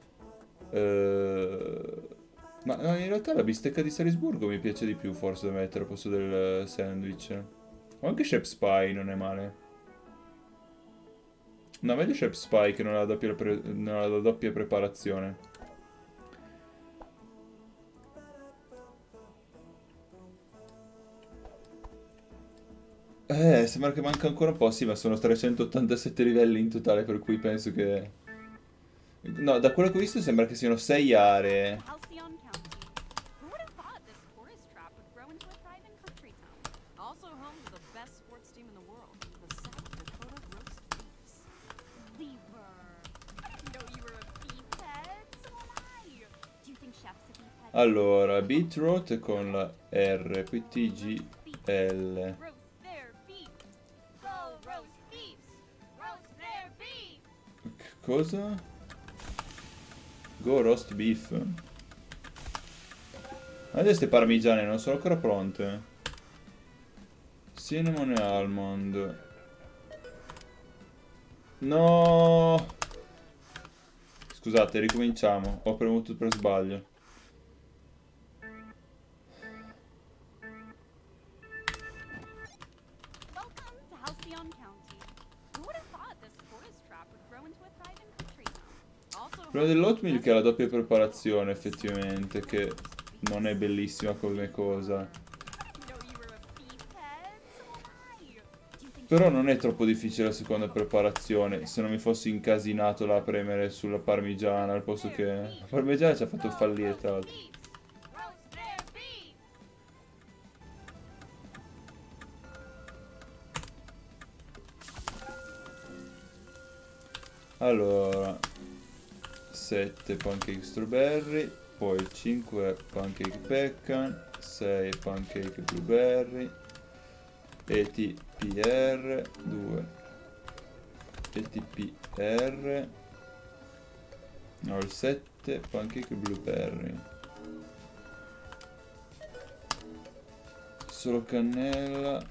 Speaker 1: Ma no, in realtà la bistecca di Salisburgo mi piace di più forse da mettere al posto del sandwich. O anche Sheph's Pie non è male. No, meglio Sheph's Pie che non ha non ha la doppia preparazione. Sembra che manca ancora un po', sì, ma sono 387 livelli in totale, per cui penso che... No, da quello che ho visto sembra che siano 6 aree.
Speaker 3: Halcyon County. Who would have thought this tourist trap would grow into a thriving country town?
Speaker 2: Also home to the best sports team in the world, the South Dakota Roast Beefs.
Speaker 3: Beaver. I didn't know you were a beefhead. So am I. Do you think Chef's a beefhead?
Speaker 1: Allora, beetroot con la R, poi TGL.
Speaker 3: Roast their beef. Go roast beefs. Roast their beef.
Speaker 1: Cosa? Go roast beef. Ma queste parmigiane non sono ancora pronte. Cinnamon e almond. No! Scusate, ricominciamo. Ho premuto per sbaglio.
Speaker 3: Welcome to Halcyon County. Who would have thought this tourist trap would grow into a thriving country town?
Speaker 2: Also
Speaker 1: Il problema dell'oatmeal è che ha la doppia preparazione, effettivamente, che non è bellissima come cosa.
Speaker 3: Know you were a beefhead. So am I. Do you think
Speaker 1: Però non è troppo difficile la seconda preparazione, se non mi fossi incasinato là a premere sulla parmigiana, al posto che... La parmigiana ci ha fatto fallire, tra l'altro.
Speaker 3: beefs. Roast their beef.
Speaker 1: Allora, 7 pancake strawberry, poi 5 pancake pecan, 6 pancake blueberry, ETPR, 2 ETPR, no, il 7 pancake blueberry. Solo cannella.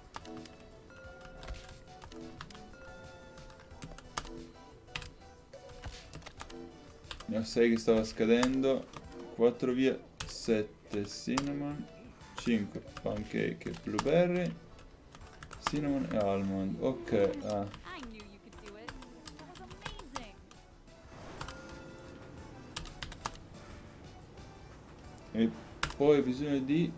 Speaker 1: Ne ho 6 che stava scadendo. 4 via. 7 cinnamon. 5 pancake blueberry. Cinnamon e almond. Ok. Ah.
Speaker 3: I knew you could do it. That was amazing.
Speaker 1: E poi ho bisogno di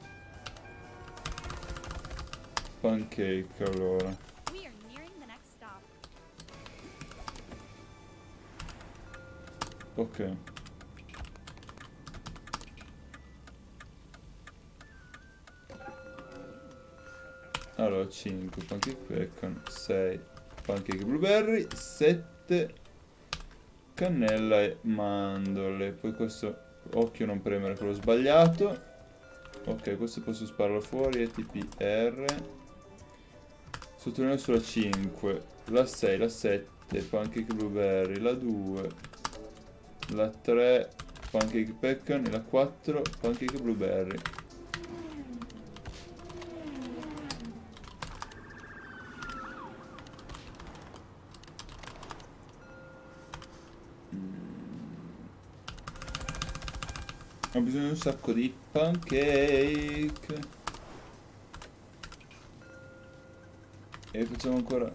Speaker 1: pancake allora.
Speaker 3: We are nearing the next stop.
Speaker 1: Ok. Allora 5 pancake bacon, 6 pancake blueberry, 7 cannella e mandorle. Poi questo, occhio non premere quello sbagliato. Ok, questo posso spararlo fuori. ETPR. Sottolineo sulla 5, la 6, la 7 pancake blueberry, la 2, la 3 pancake pecan e la 4 pancake blueberry. Ho bisogno di un sacco di pancake. E facciamo ancora.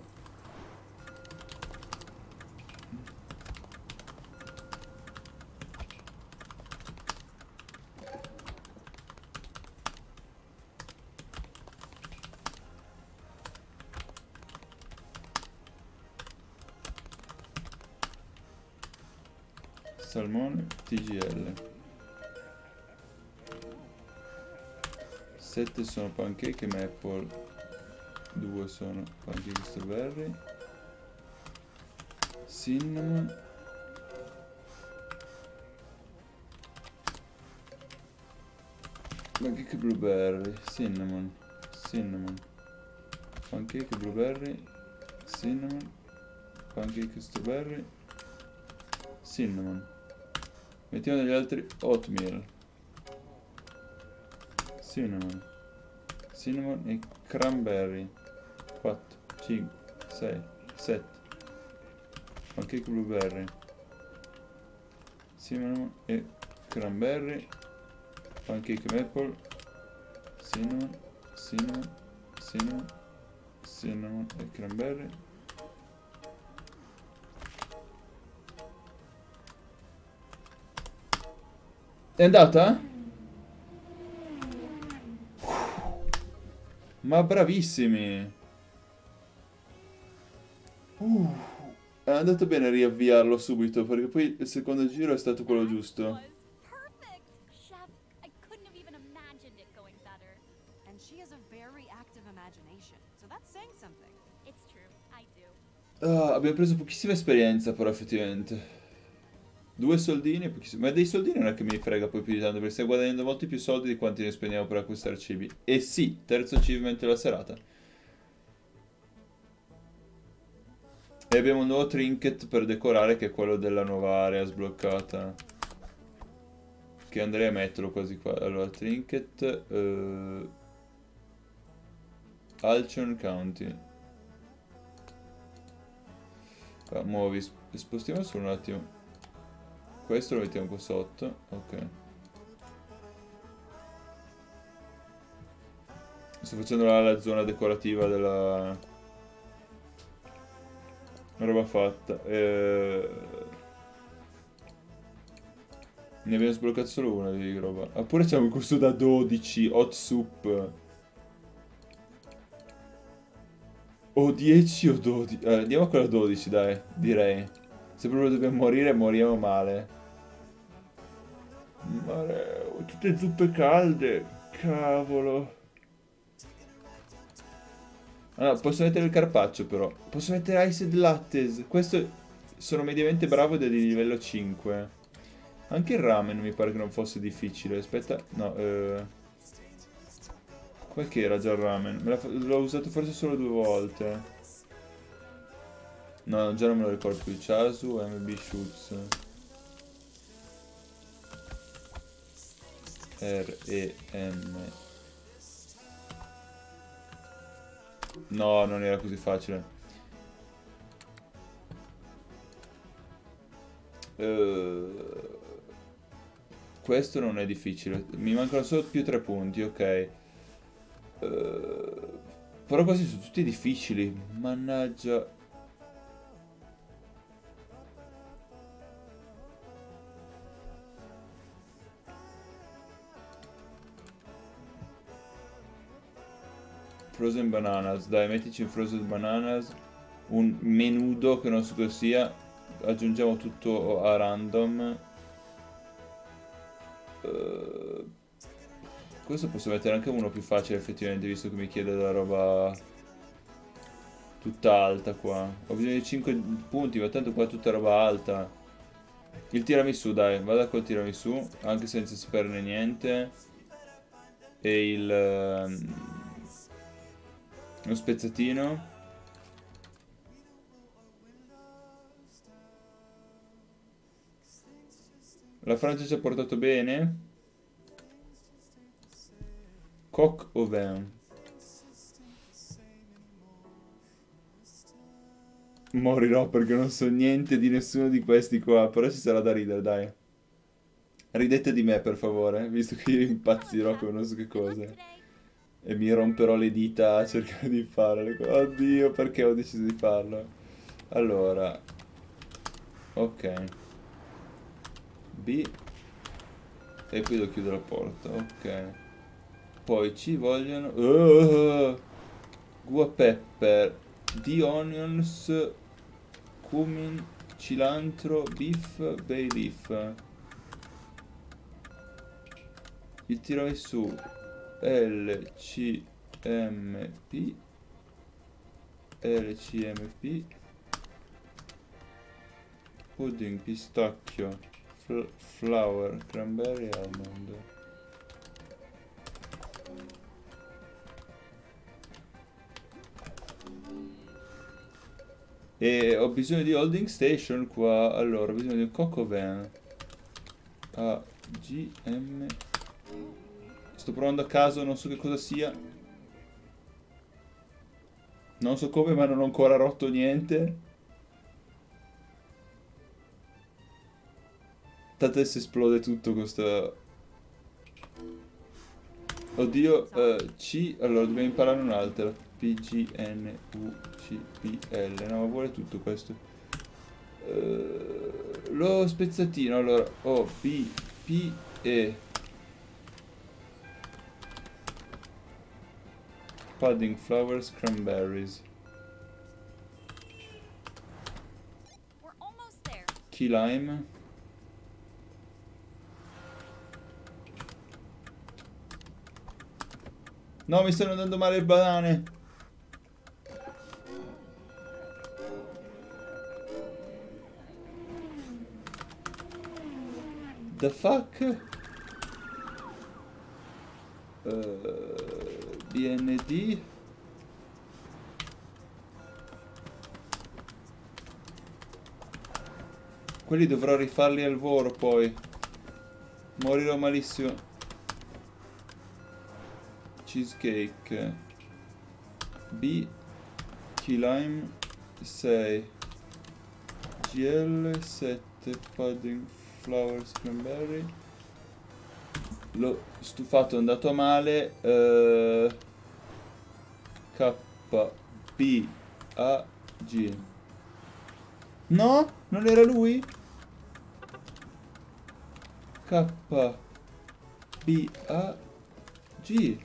Speaker 1: Salmone TGL. 7 sono pancake e maple. 2 sono pancake strawberry. Cinnamon. Pancake blueberry. Cinnamon. Cinnamon. Pancake blueberry. Cinnamon. Pancake strawberry. Cinnamon. Mettiamo degli altri oatmeal. Cinnamon. Cinnamon e cranberry. 4, 5, 6, 7. Pancake blueberry. Cinnamon e cranberry. Pancake maple. Cinnamon, cinnamon, cinnamon, cinnamon e cranberry. È andata? Ma bravissimi! È andato bene riavviarlo subito, perché poi il secondo giro è stato quello giusto.
Speaker 3: Was perfect, Chef. I couldn't have even imagined it going better.
Speaker 2: And she has a very active imagination, so that's saying something.
Speaker 3: It's true, I do.
Speaker 1: Abbiamo preso pochissima esperienza, però effettivamente. 2 soldini, pochissimi. Ma dei soldini non è che mi frega poi più di tanto, perché stai guadagnando molti più soldi di quanti ne spendiamo per acquistare cibi. E sì, terzo achievement della serata. E abbiamo un nuovo trinket per decorare, che è quello della nuova area sbloccata. Che andrei a metterlo quasi qua. Allora, trinket... Alchon County. Muovi, spostiamo solo un attimo. Questo lo mettiamo qua sotto. Ok. Sto facendo la zona decorativa della roba fatta. Ne abbiamo sbloccato solo una di roba. Ah, pure c'è un corso da 12. Hot soup. O 10 o 12. Andiamo a quella 12, dai. Direi. Se proprio dobbiamo morire, moriamo male. Tutte zuppe calde. Cavolo. Allora, posso mettere il carpaccio però. Posso mettere iced lattes. Questo sono mediamente bravo ed è di livello 5. Anche il ramen mi pare che non fosse difficile. Aspetta, no. Qual che era già il ramen? L'ho usato forse solo 2 volte. No, già non me lo ricordo più. Chasu, MB Schutz. R-E-M. No, non era così facile. Questo non è difficile. Mi mancano solo più 3 punti, ok. Però questi sono tutti difficili. Mannaggia. Frozen bananas. Dai, mettici un frozen bananas. Un menudo che non so cosa sia. Aggiungiamo tutto a random. Questo posso mettere anche uno più facile effettivamente, visto che mi chiede della roba tutta alta qua. Ho bisogno di 5 punti, ma tanto qua è tutta roba alta. Il tiramisù, dai, vada col tiramisù, anche senza saperne niente. E lo spezzatino. La Francia ci ha portato bene. Coq au vin. Morirò perché non so niente di nessuno di questi qua. Però ci sarà da ridere, dai. Ridete di me, per favore, visto che io impazzirò con non so che cosa. E mi romperò le dita a cercare di fare le cose. Oddio, perché ho deciso di farlo? Allora. Ok. B. E poi devo chiudere la porta. Ok. Poi ci vogliono... Gua pepper. The onions. Cumin. Cilantro. Beef. Bay leaf. Il tiramisù. LCMP. LCMP. Pudding, pistacchio, flour, cranberry, almond. E ho bisogno di holding station qua. Allora, ho bisogno di un coco van. AGM. Sto provando a caso, non so che cosa sia. Non so come, ma non ho ancora rotto niente. Tanto adesso esplode tutto questo... Oddio, C... Allora, dobbiamo imparare un'altra. P, G, N, U, C, P, L. No, ma vuole tutto questo. Lo spezzatino, allora. O, P, P, E. Pudding, flowers, cranberries.
Speaker 3: We're almost there.
Speaker 1: Key lime. No, mi stanno dando male le banane. The fuck? BND. Quelli dovrò rifarli al volo poi. Morirò malissimo. Cheesecake. B. Key lime 6. GL 7. Pudding flowers cranberry. L'ho stufato, è andato a male. K B A G. No? Non era lui? K B A G.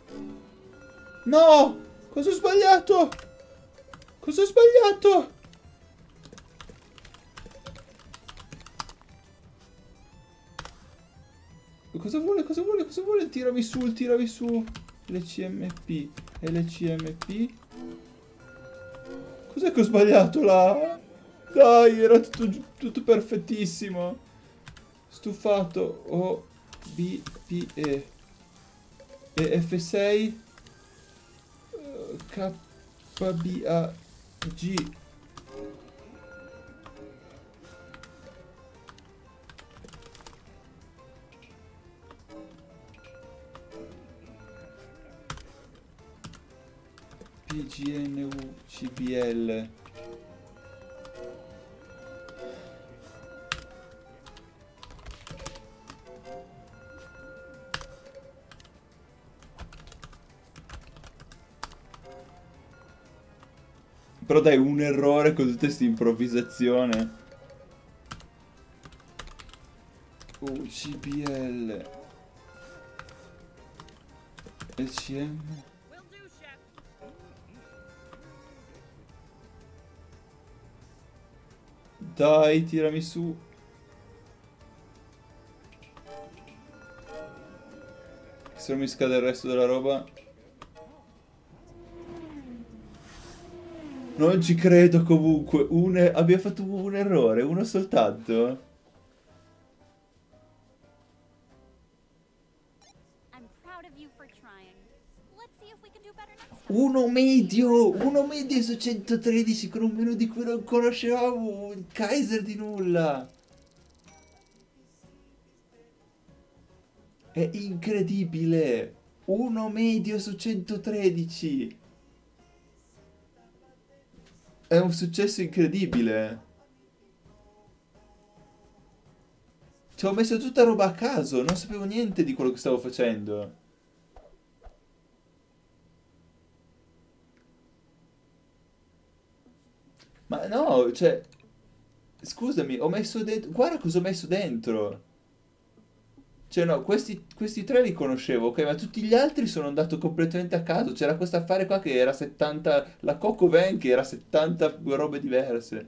Speaker 1: No! Cosa ho sbagliato? Cosa ho sbagliato? Cosa vuole? Cosa vuole? Cosa vuole? Tirami su, tirami su. LCMP. LCMP. Cos'è che ho sbagliato là? Dai, era tutto perfettissimo. Stufato. O, B, P, E. E, F6. K, B, A, G. PGNU CBL. Però dai, un errore con tutta questa improvvisazione. CBL. LCM. Dai, tirami su. Se non mi scade il resto della roba. Non ci credo comunque. Abbiamo fatto un errore, uno soltanto.
Speaker 3: I'm proud of you for trying. Let's see if we can do better next time.
Speaker 1: Uno medio su 113 con un menu di cui non conoscevamo il Kaiser di nulla. È incredibile. Uno medio su 113. È un successo incredibile. Ci ho messo tutta roba a caso, non sapevo niente di quello che stavo facendo. Ma no, cioè... Scusami, ho messo dentro... Guarda cosa ho messo dentro. Cioè no, questi tre li conoscevo, ok? Ma tutti gli altri sono andato completamente a caso. C'era questo affare qua che era 70... La Coco Van che era 70 robe diverse.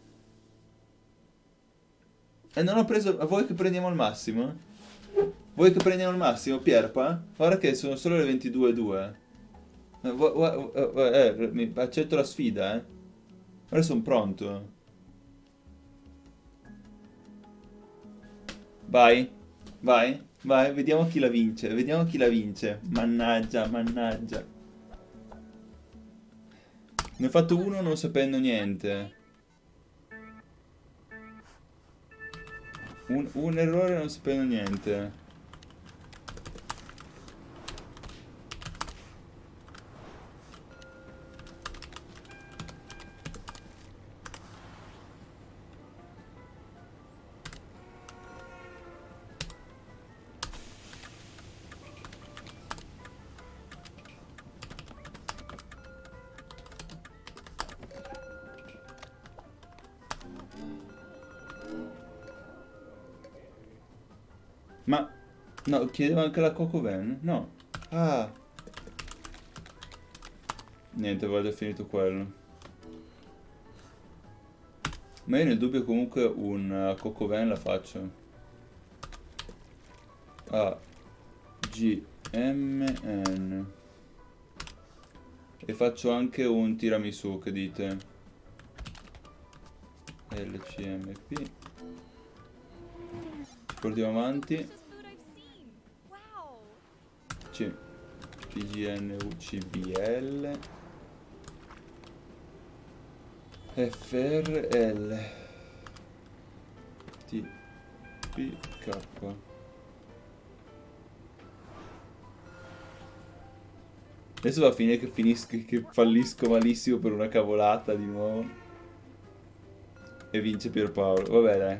Speaker 1: E non ho preso... Vuoi che prendiamo il massimo? Vuoi che prendiamo il massimo, Pierpa? Guarda che sono solo le 22:02. Accetto la sfida, eh. Ora sono pronto. Vai, vai, vai, vediamo chi la vince. Vediamo chi la vince. Mannaggia, mannaggia. Ne ho fatto uno non sapendo niente. Un errore non sapendo niente. Ma... No, chiedevo anche la Coco Van? No. Ah. Niente, avevo già finito quello. Ma io nel dubbio comunque un Coco Van la faccio. A, G, M, N. E faccio anche un tiramisù, che dite? L, C, M, P. Portiamo avanti.
Speaker 3: Delicious food I've seen. Wow.
Speaker 1: C, P, G, N, U, C, B, L. F, R, L. T, P, K. Adesso va a finire che finisco, che fallisco malissimo per una cavolata di nuovo. E vince Pierpaolo. Vabbè, dai.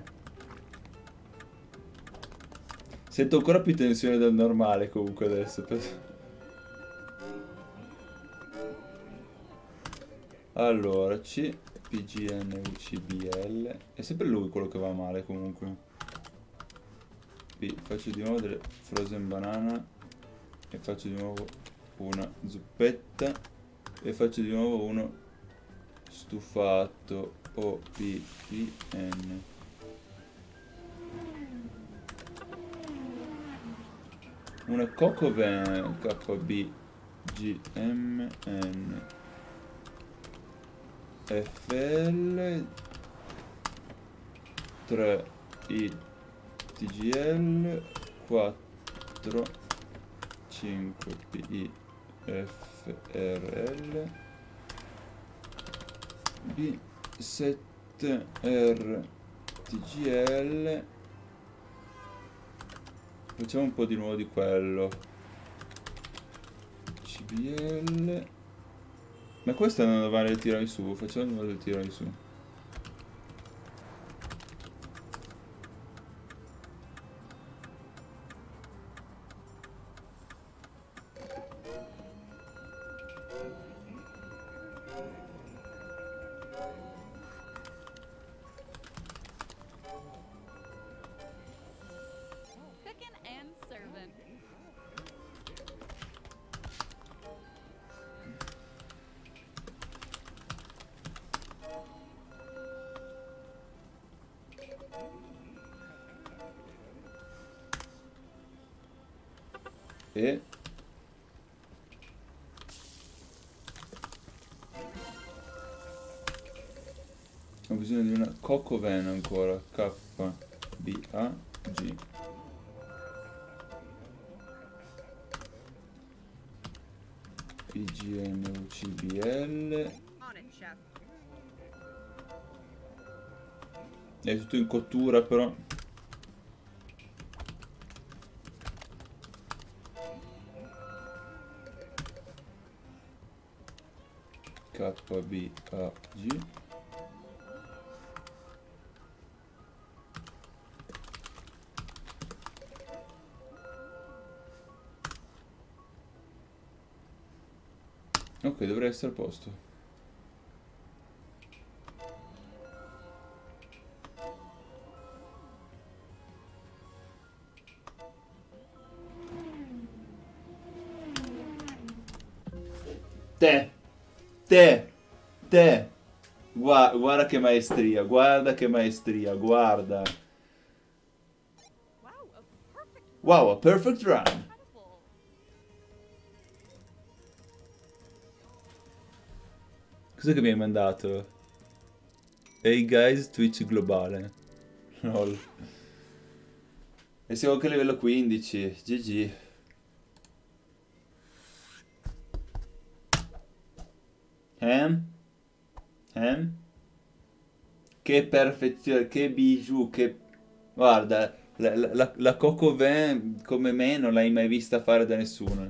Speaker 1: Sento ancora più tensione del normale comunque adesso. Allora, C, P, G, N, U, C, B, L. È sempre lui quello che va male comunque. B, faccio di nuovo delle frozen banana. E faccio di nuovo una zuppetta. E faccio di nuovo uno stufato. O, P, I, N. Una Coco Van. K, B, G, M, N. FL 3 I TGL 4 5 PI FRL B 7 R TGL. Facciamo un po' di nuovo di quello. CBL. Ma questo è andando avanti del tiramisù, facciamo di nuovo del tiramisù.
Speaker 3: Cooking and serving.
Speaker 1: E ho bisogno di una Coco Van ancora. K B A G. P G N U C B L.
Speaker 2: On it, chef.
Speaker 1: È tutto in cottura però. K B A G. Ok, dovrei essere a posto. Te. Guarda che maestria, guarda che maestria, guarda.
Speaker 3: Wow, a perfect
Speaker 1: Wow, a perfect run.
Speaker 3: incredible.
Speaker 1: Cos'è che mi hai mandato? Hey guys, Twitch globale. Lol. E siamo anche a livello 15. GG. Che perfezione, che bijou, che... Guarda, la Coco Van come me non l'hai mai vista fare da nessuno.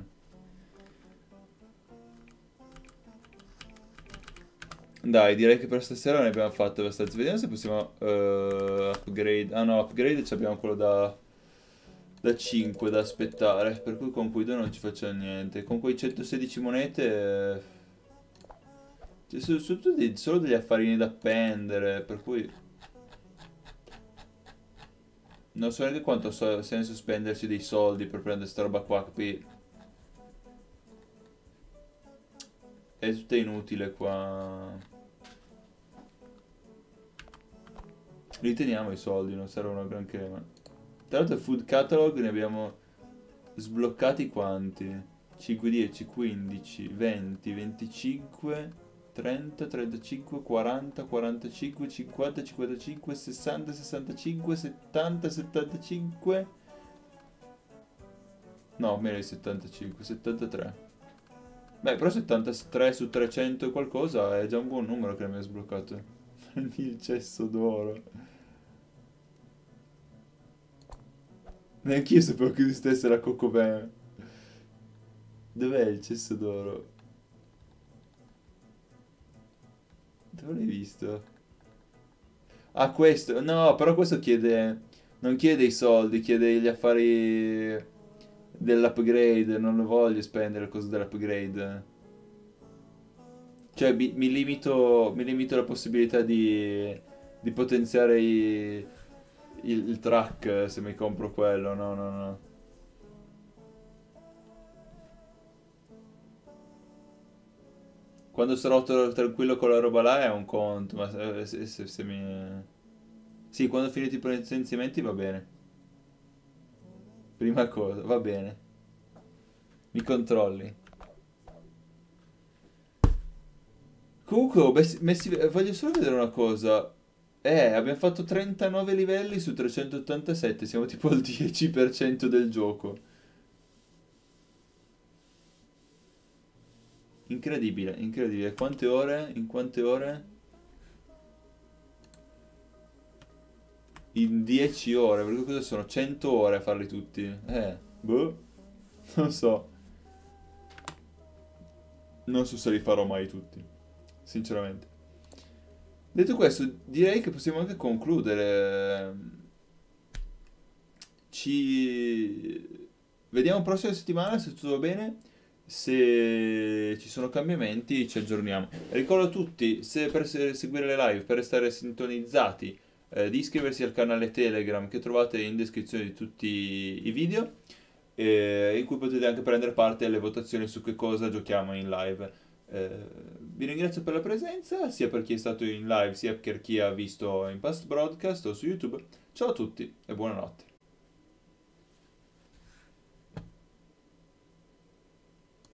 Speaker 1: Dai, direi che per stasera ne abbiamo fatto abbastanza. Vediamo se possiamo upgrade. Ah no, upgrade abbiamo quello da 5 da aspettare. Per cui con quei due non ci facciamo niente. Con quei 116 monete... solo degli affarini da appendere. Per cui... Non so neanche quanto senso spenderci dei soldi per prendere sta roba qua, qui è tutta inutile qua. Li teniamo i soldi, non servono granché, ma... Tra l'altro il food catalog ne abbiamo sbloccati quanti? 5, 10, 15, 20, 25, 30, 35, 40, 45, 50, 55, 60, 65, 70, 75... No, meno di 75, 73. Beh, però 73 su 300 e qualcosa è già un buon numero che mi ha sbloccato. Prendi il cesso d'oro. Neanch'io sapevo che esistesse la Cocobè. Dov'è il cesso d'oro? Dove l'hai visto? Ah, questo. No, però questo chiede... Non chiede i soldi, chiede gli affari dell'upgrade. Non lo voglio spendere le cose dell'upgrade. Cioè, mi limito alla possibilità di potenziare il track se mi compro quello. No, no, no. Quando sarò tranquillo con la roba là è un conto, ma se mi... Sì, quando ho finito i potenziamenti va bene. Prima cosa, va bene. Mi controlli. Comunque, voglio solo vedere una cosa. Abbiamo fatto 39 livelli su 387, siamo tipo al 10% del gioco. Incredibile, incredibile. Quante ore? In quante ore? In 10 ore, perché cosa sono? 100 ore a farli tutti? Boh, non so. Non so se li farò mai tutti, sinceramente. Detto questo, direi che possiamo anche concludere. Ci vediamo prossima settimana se tutto va bene. Se ci sono cambiamenti ci aggiorniamo. Ricordo a tutti, se per seguire le live, per restare sintonizzati, di iscriversi al canale Telegram che trovate in descrizione di tutti i video, in cui potete anche prendere parte alle votazioni su che cosa giochiamo in live. Vi ringrazio per la presenza, sia per chi è stato in live, sia per chi ha visto in past broadcast o su YouTube. Ciao a tutti e buonanotte.